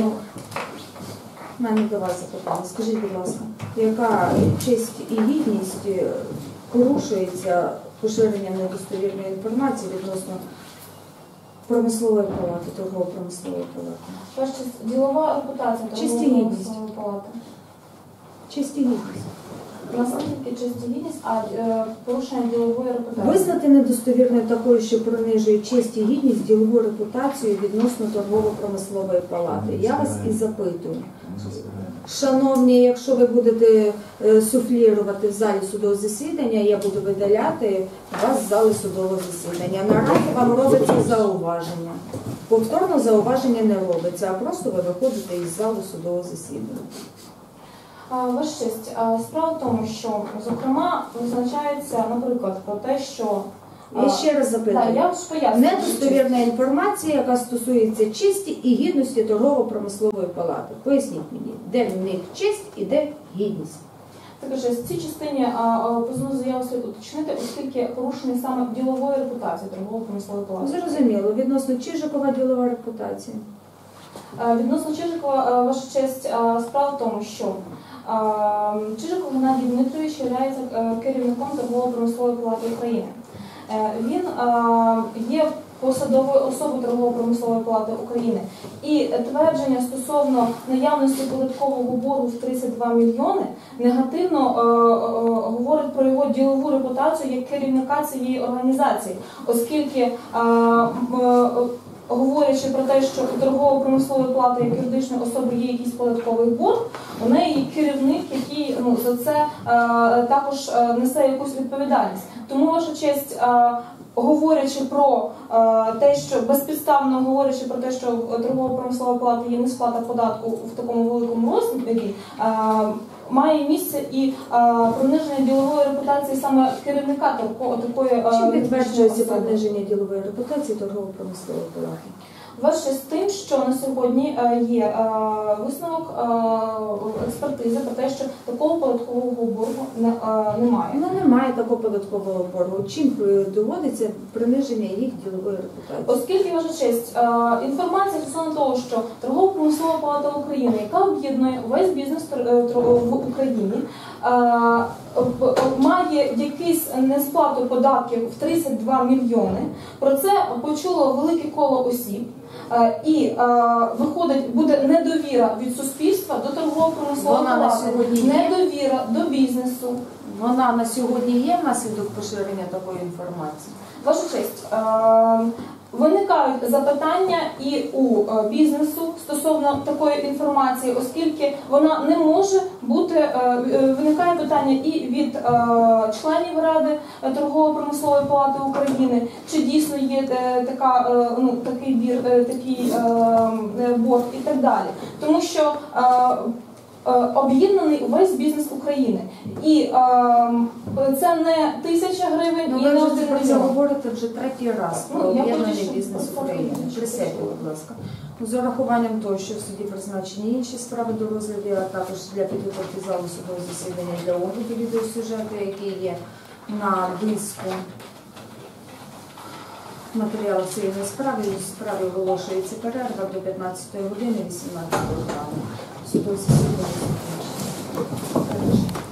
Speaker 1: У мене до вас запитання. Скажіть, будь ласка, яка честь і гідність порушується поширенням недостовірної інформації відносно промислової палати, торгово-промислової палати?
Speaker 3: Ваша честь, ділова репутація
Speaker 1: Честь і
Speaker 3: торгової
Speaker 1: гідність.
Speaker 3: промислової палати.
Speaker 1: Честь і гідність.
Speaker 3: Власне, тільки честь і гідність, а е, порушення ділової репутації.
Speaker 1: Визнати недостовірною такою, що принижує честь і гідність, ділову репутацію відносно торгово-промислової палати. Я вас і запитую. Шановні, якщо ви будете е, суфлірувати в залі судового засідання, я буду видаляти вас з зали судового засідання. Наразі вам робиться зауваження. Повторно зауваження не робиться, а просто ви виходите із залу судового засідання.
Speaker 3: Ваша честь, а справа в тому, що, зокрема, визначається, наприклад, про те, що...
Speaker 1: Я ще раз запитую.
Speaker 3: Так, я ж пояснюю.
Speaker 1: Недостовірна інформація, яка стосується честі і гідності торгово-промислової палати. Поясніть мені, де в них честь і де гідність?
Speaker 3: Також в цій частині позовну заяву слід уточнити, оскільки порушений саме ділової репутації торгово-промислової палати.
Speaker 1: Зрозуміло. Відносно Чижикова ділова репутація.
Speaker 3: Відносно Чижикова, ваша честь, справа в тому, що Чижиков Геннадій Дмитрович є керівником торгово-промислової палати України. Він є посадовою особою торгово-промислової палати України. І твердження стосовно наявності податкового боргу в тридцять два мільйони негативно говорить про його ділову репутацію як керівника цієї організації, оскільки говорячи про те, що у торгово-промислової палати як юридичної особи є якийсь податковий борг, у неї є керівник, який ну, за це е, також е, несе якусь відповідальність. Тому, ваша честь, е, говорячи про е, те, що безпідставно говорячи про те, що торгово-промислова палата є несплата податку в такому великому розмірі, е, має місце і а, приниження ділової репутації саме керівника такої...
Speaker 1: Чим підтверджується приниження ділової репутації торгово-промислової палати?
Speaker 3: Ваше з тим, що на сьогодні є висновок експертизи про те, що такого податкового боргу немає.
Speaker 1: Ну, немає такого податкового боргу. Чим доводиться приниження їх ділової репутації?
Speaker 3: Оскільки, ваша честь, інформація стосовно того, що торгово-промислова палата України, яка об'єднує весь бізнес в Україні, має якийсь несплату податків в тридцять два мільйони, про це почуло велике коло осіб. І е, виходить, буде недовіра від суспільства до торгово-промислової палати, недовіра до бізнесу.
Speaker 1: Вона на сьогодні є внаслідок поширення такої інформації?
Speaker 3: Ваша честь, е, виникають запитання і у е, бізнесу стосовно такої інформації, оскільки вона не може бути, е, виникає питання і від е, членів Ради торгово-промислової палати України, чи дійсно є е, така, е, ну, такий бір, е, такий е, борг і так далі. Тому що е, об'єднаний увесь бізнес України. І е, це не тисяча гривень,
Speaker 1: ну,
Speaker 3: і не
Speaker 1: ви
Speaker 3: один
Speaker 1: про це
Speaker 3: мільйон.
Speaker 1: говорите вже третій раз про
Speaker 3: Ну, я
Speaker 1: об'єднаний
Speaker 3: хочу,
Speaker 1: бізнес
Speaker 3: щоб-
Speaker 1: України. Присядьте, будь ласка. З урахуванням того, що в суді призначені інші справи до розгляду, а також для підготовки залу судового засідання для огляду відеосюжету, який є на диску матеріалу цієї справи. У справі оголошується перерва до п'ятнадцятої години вісімнадцятого травня. Судове засідання закінчено.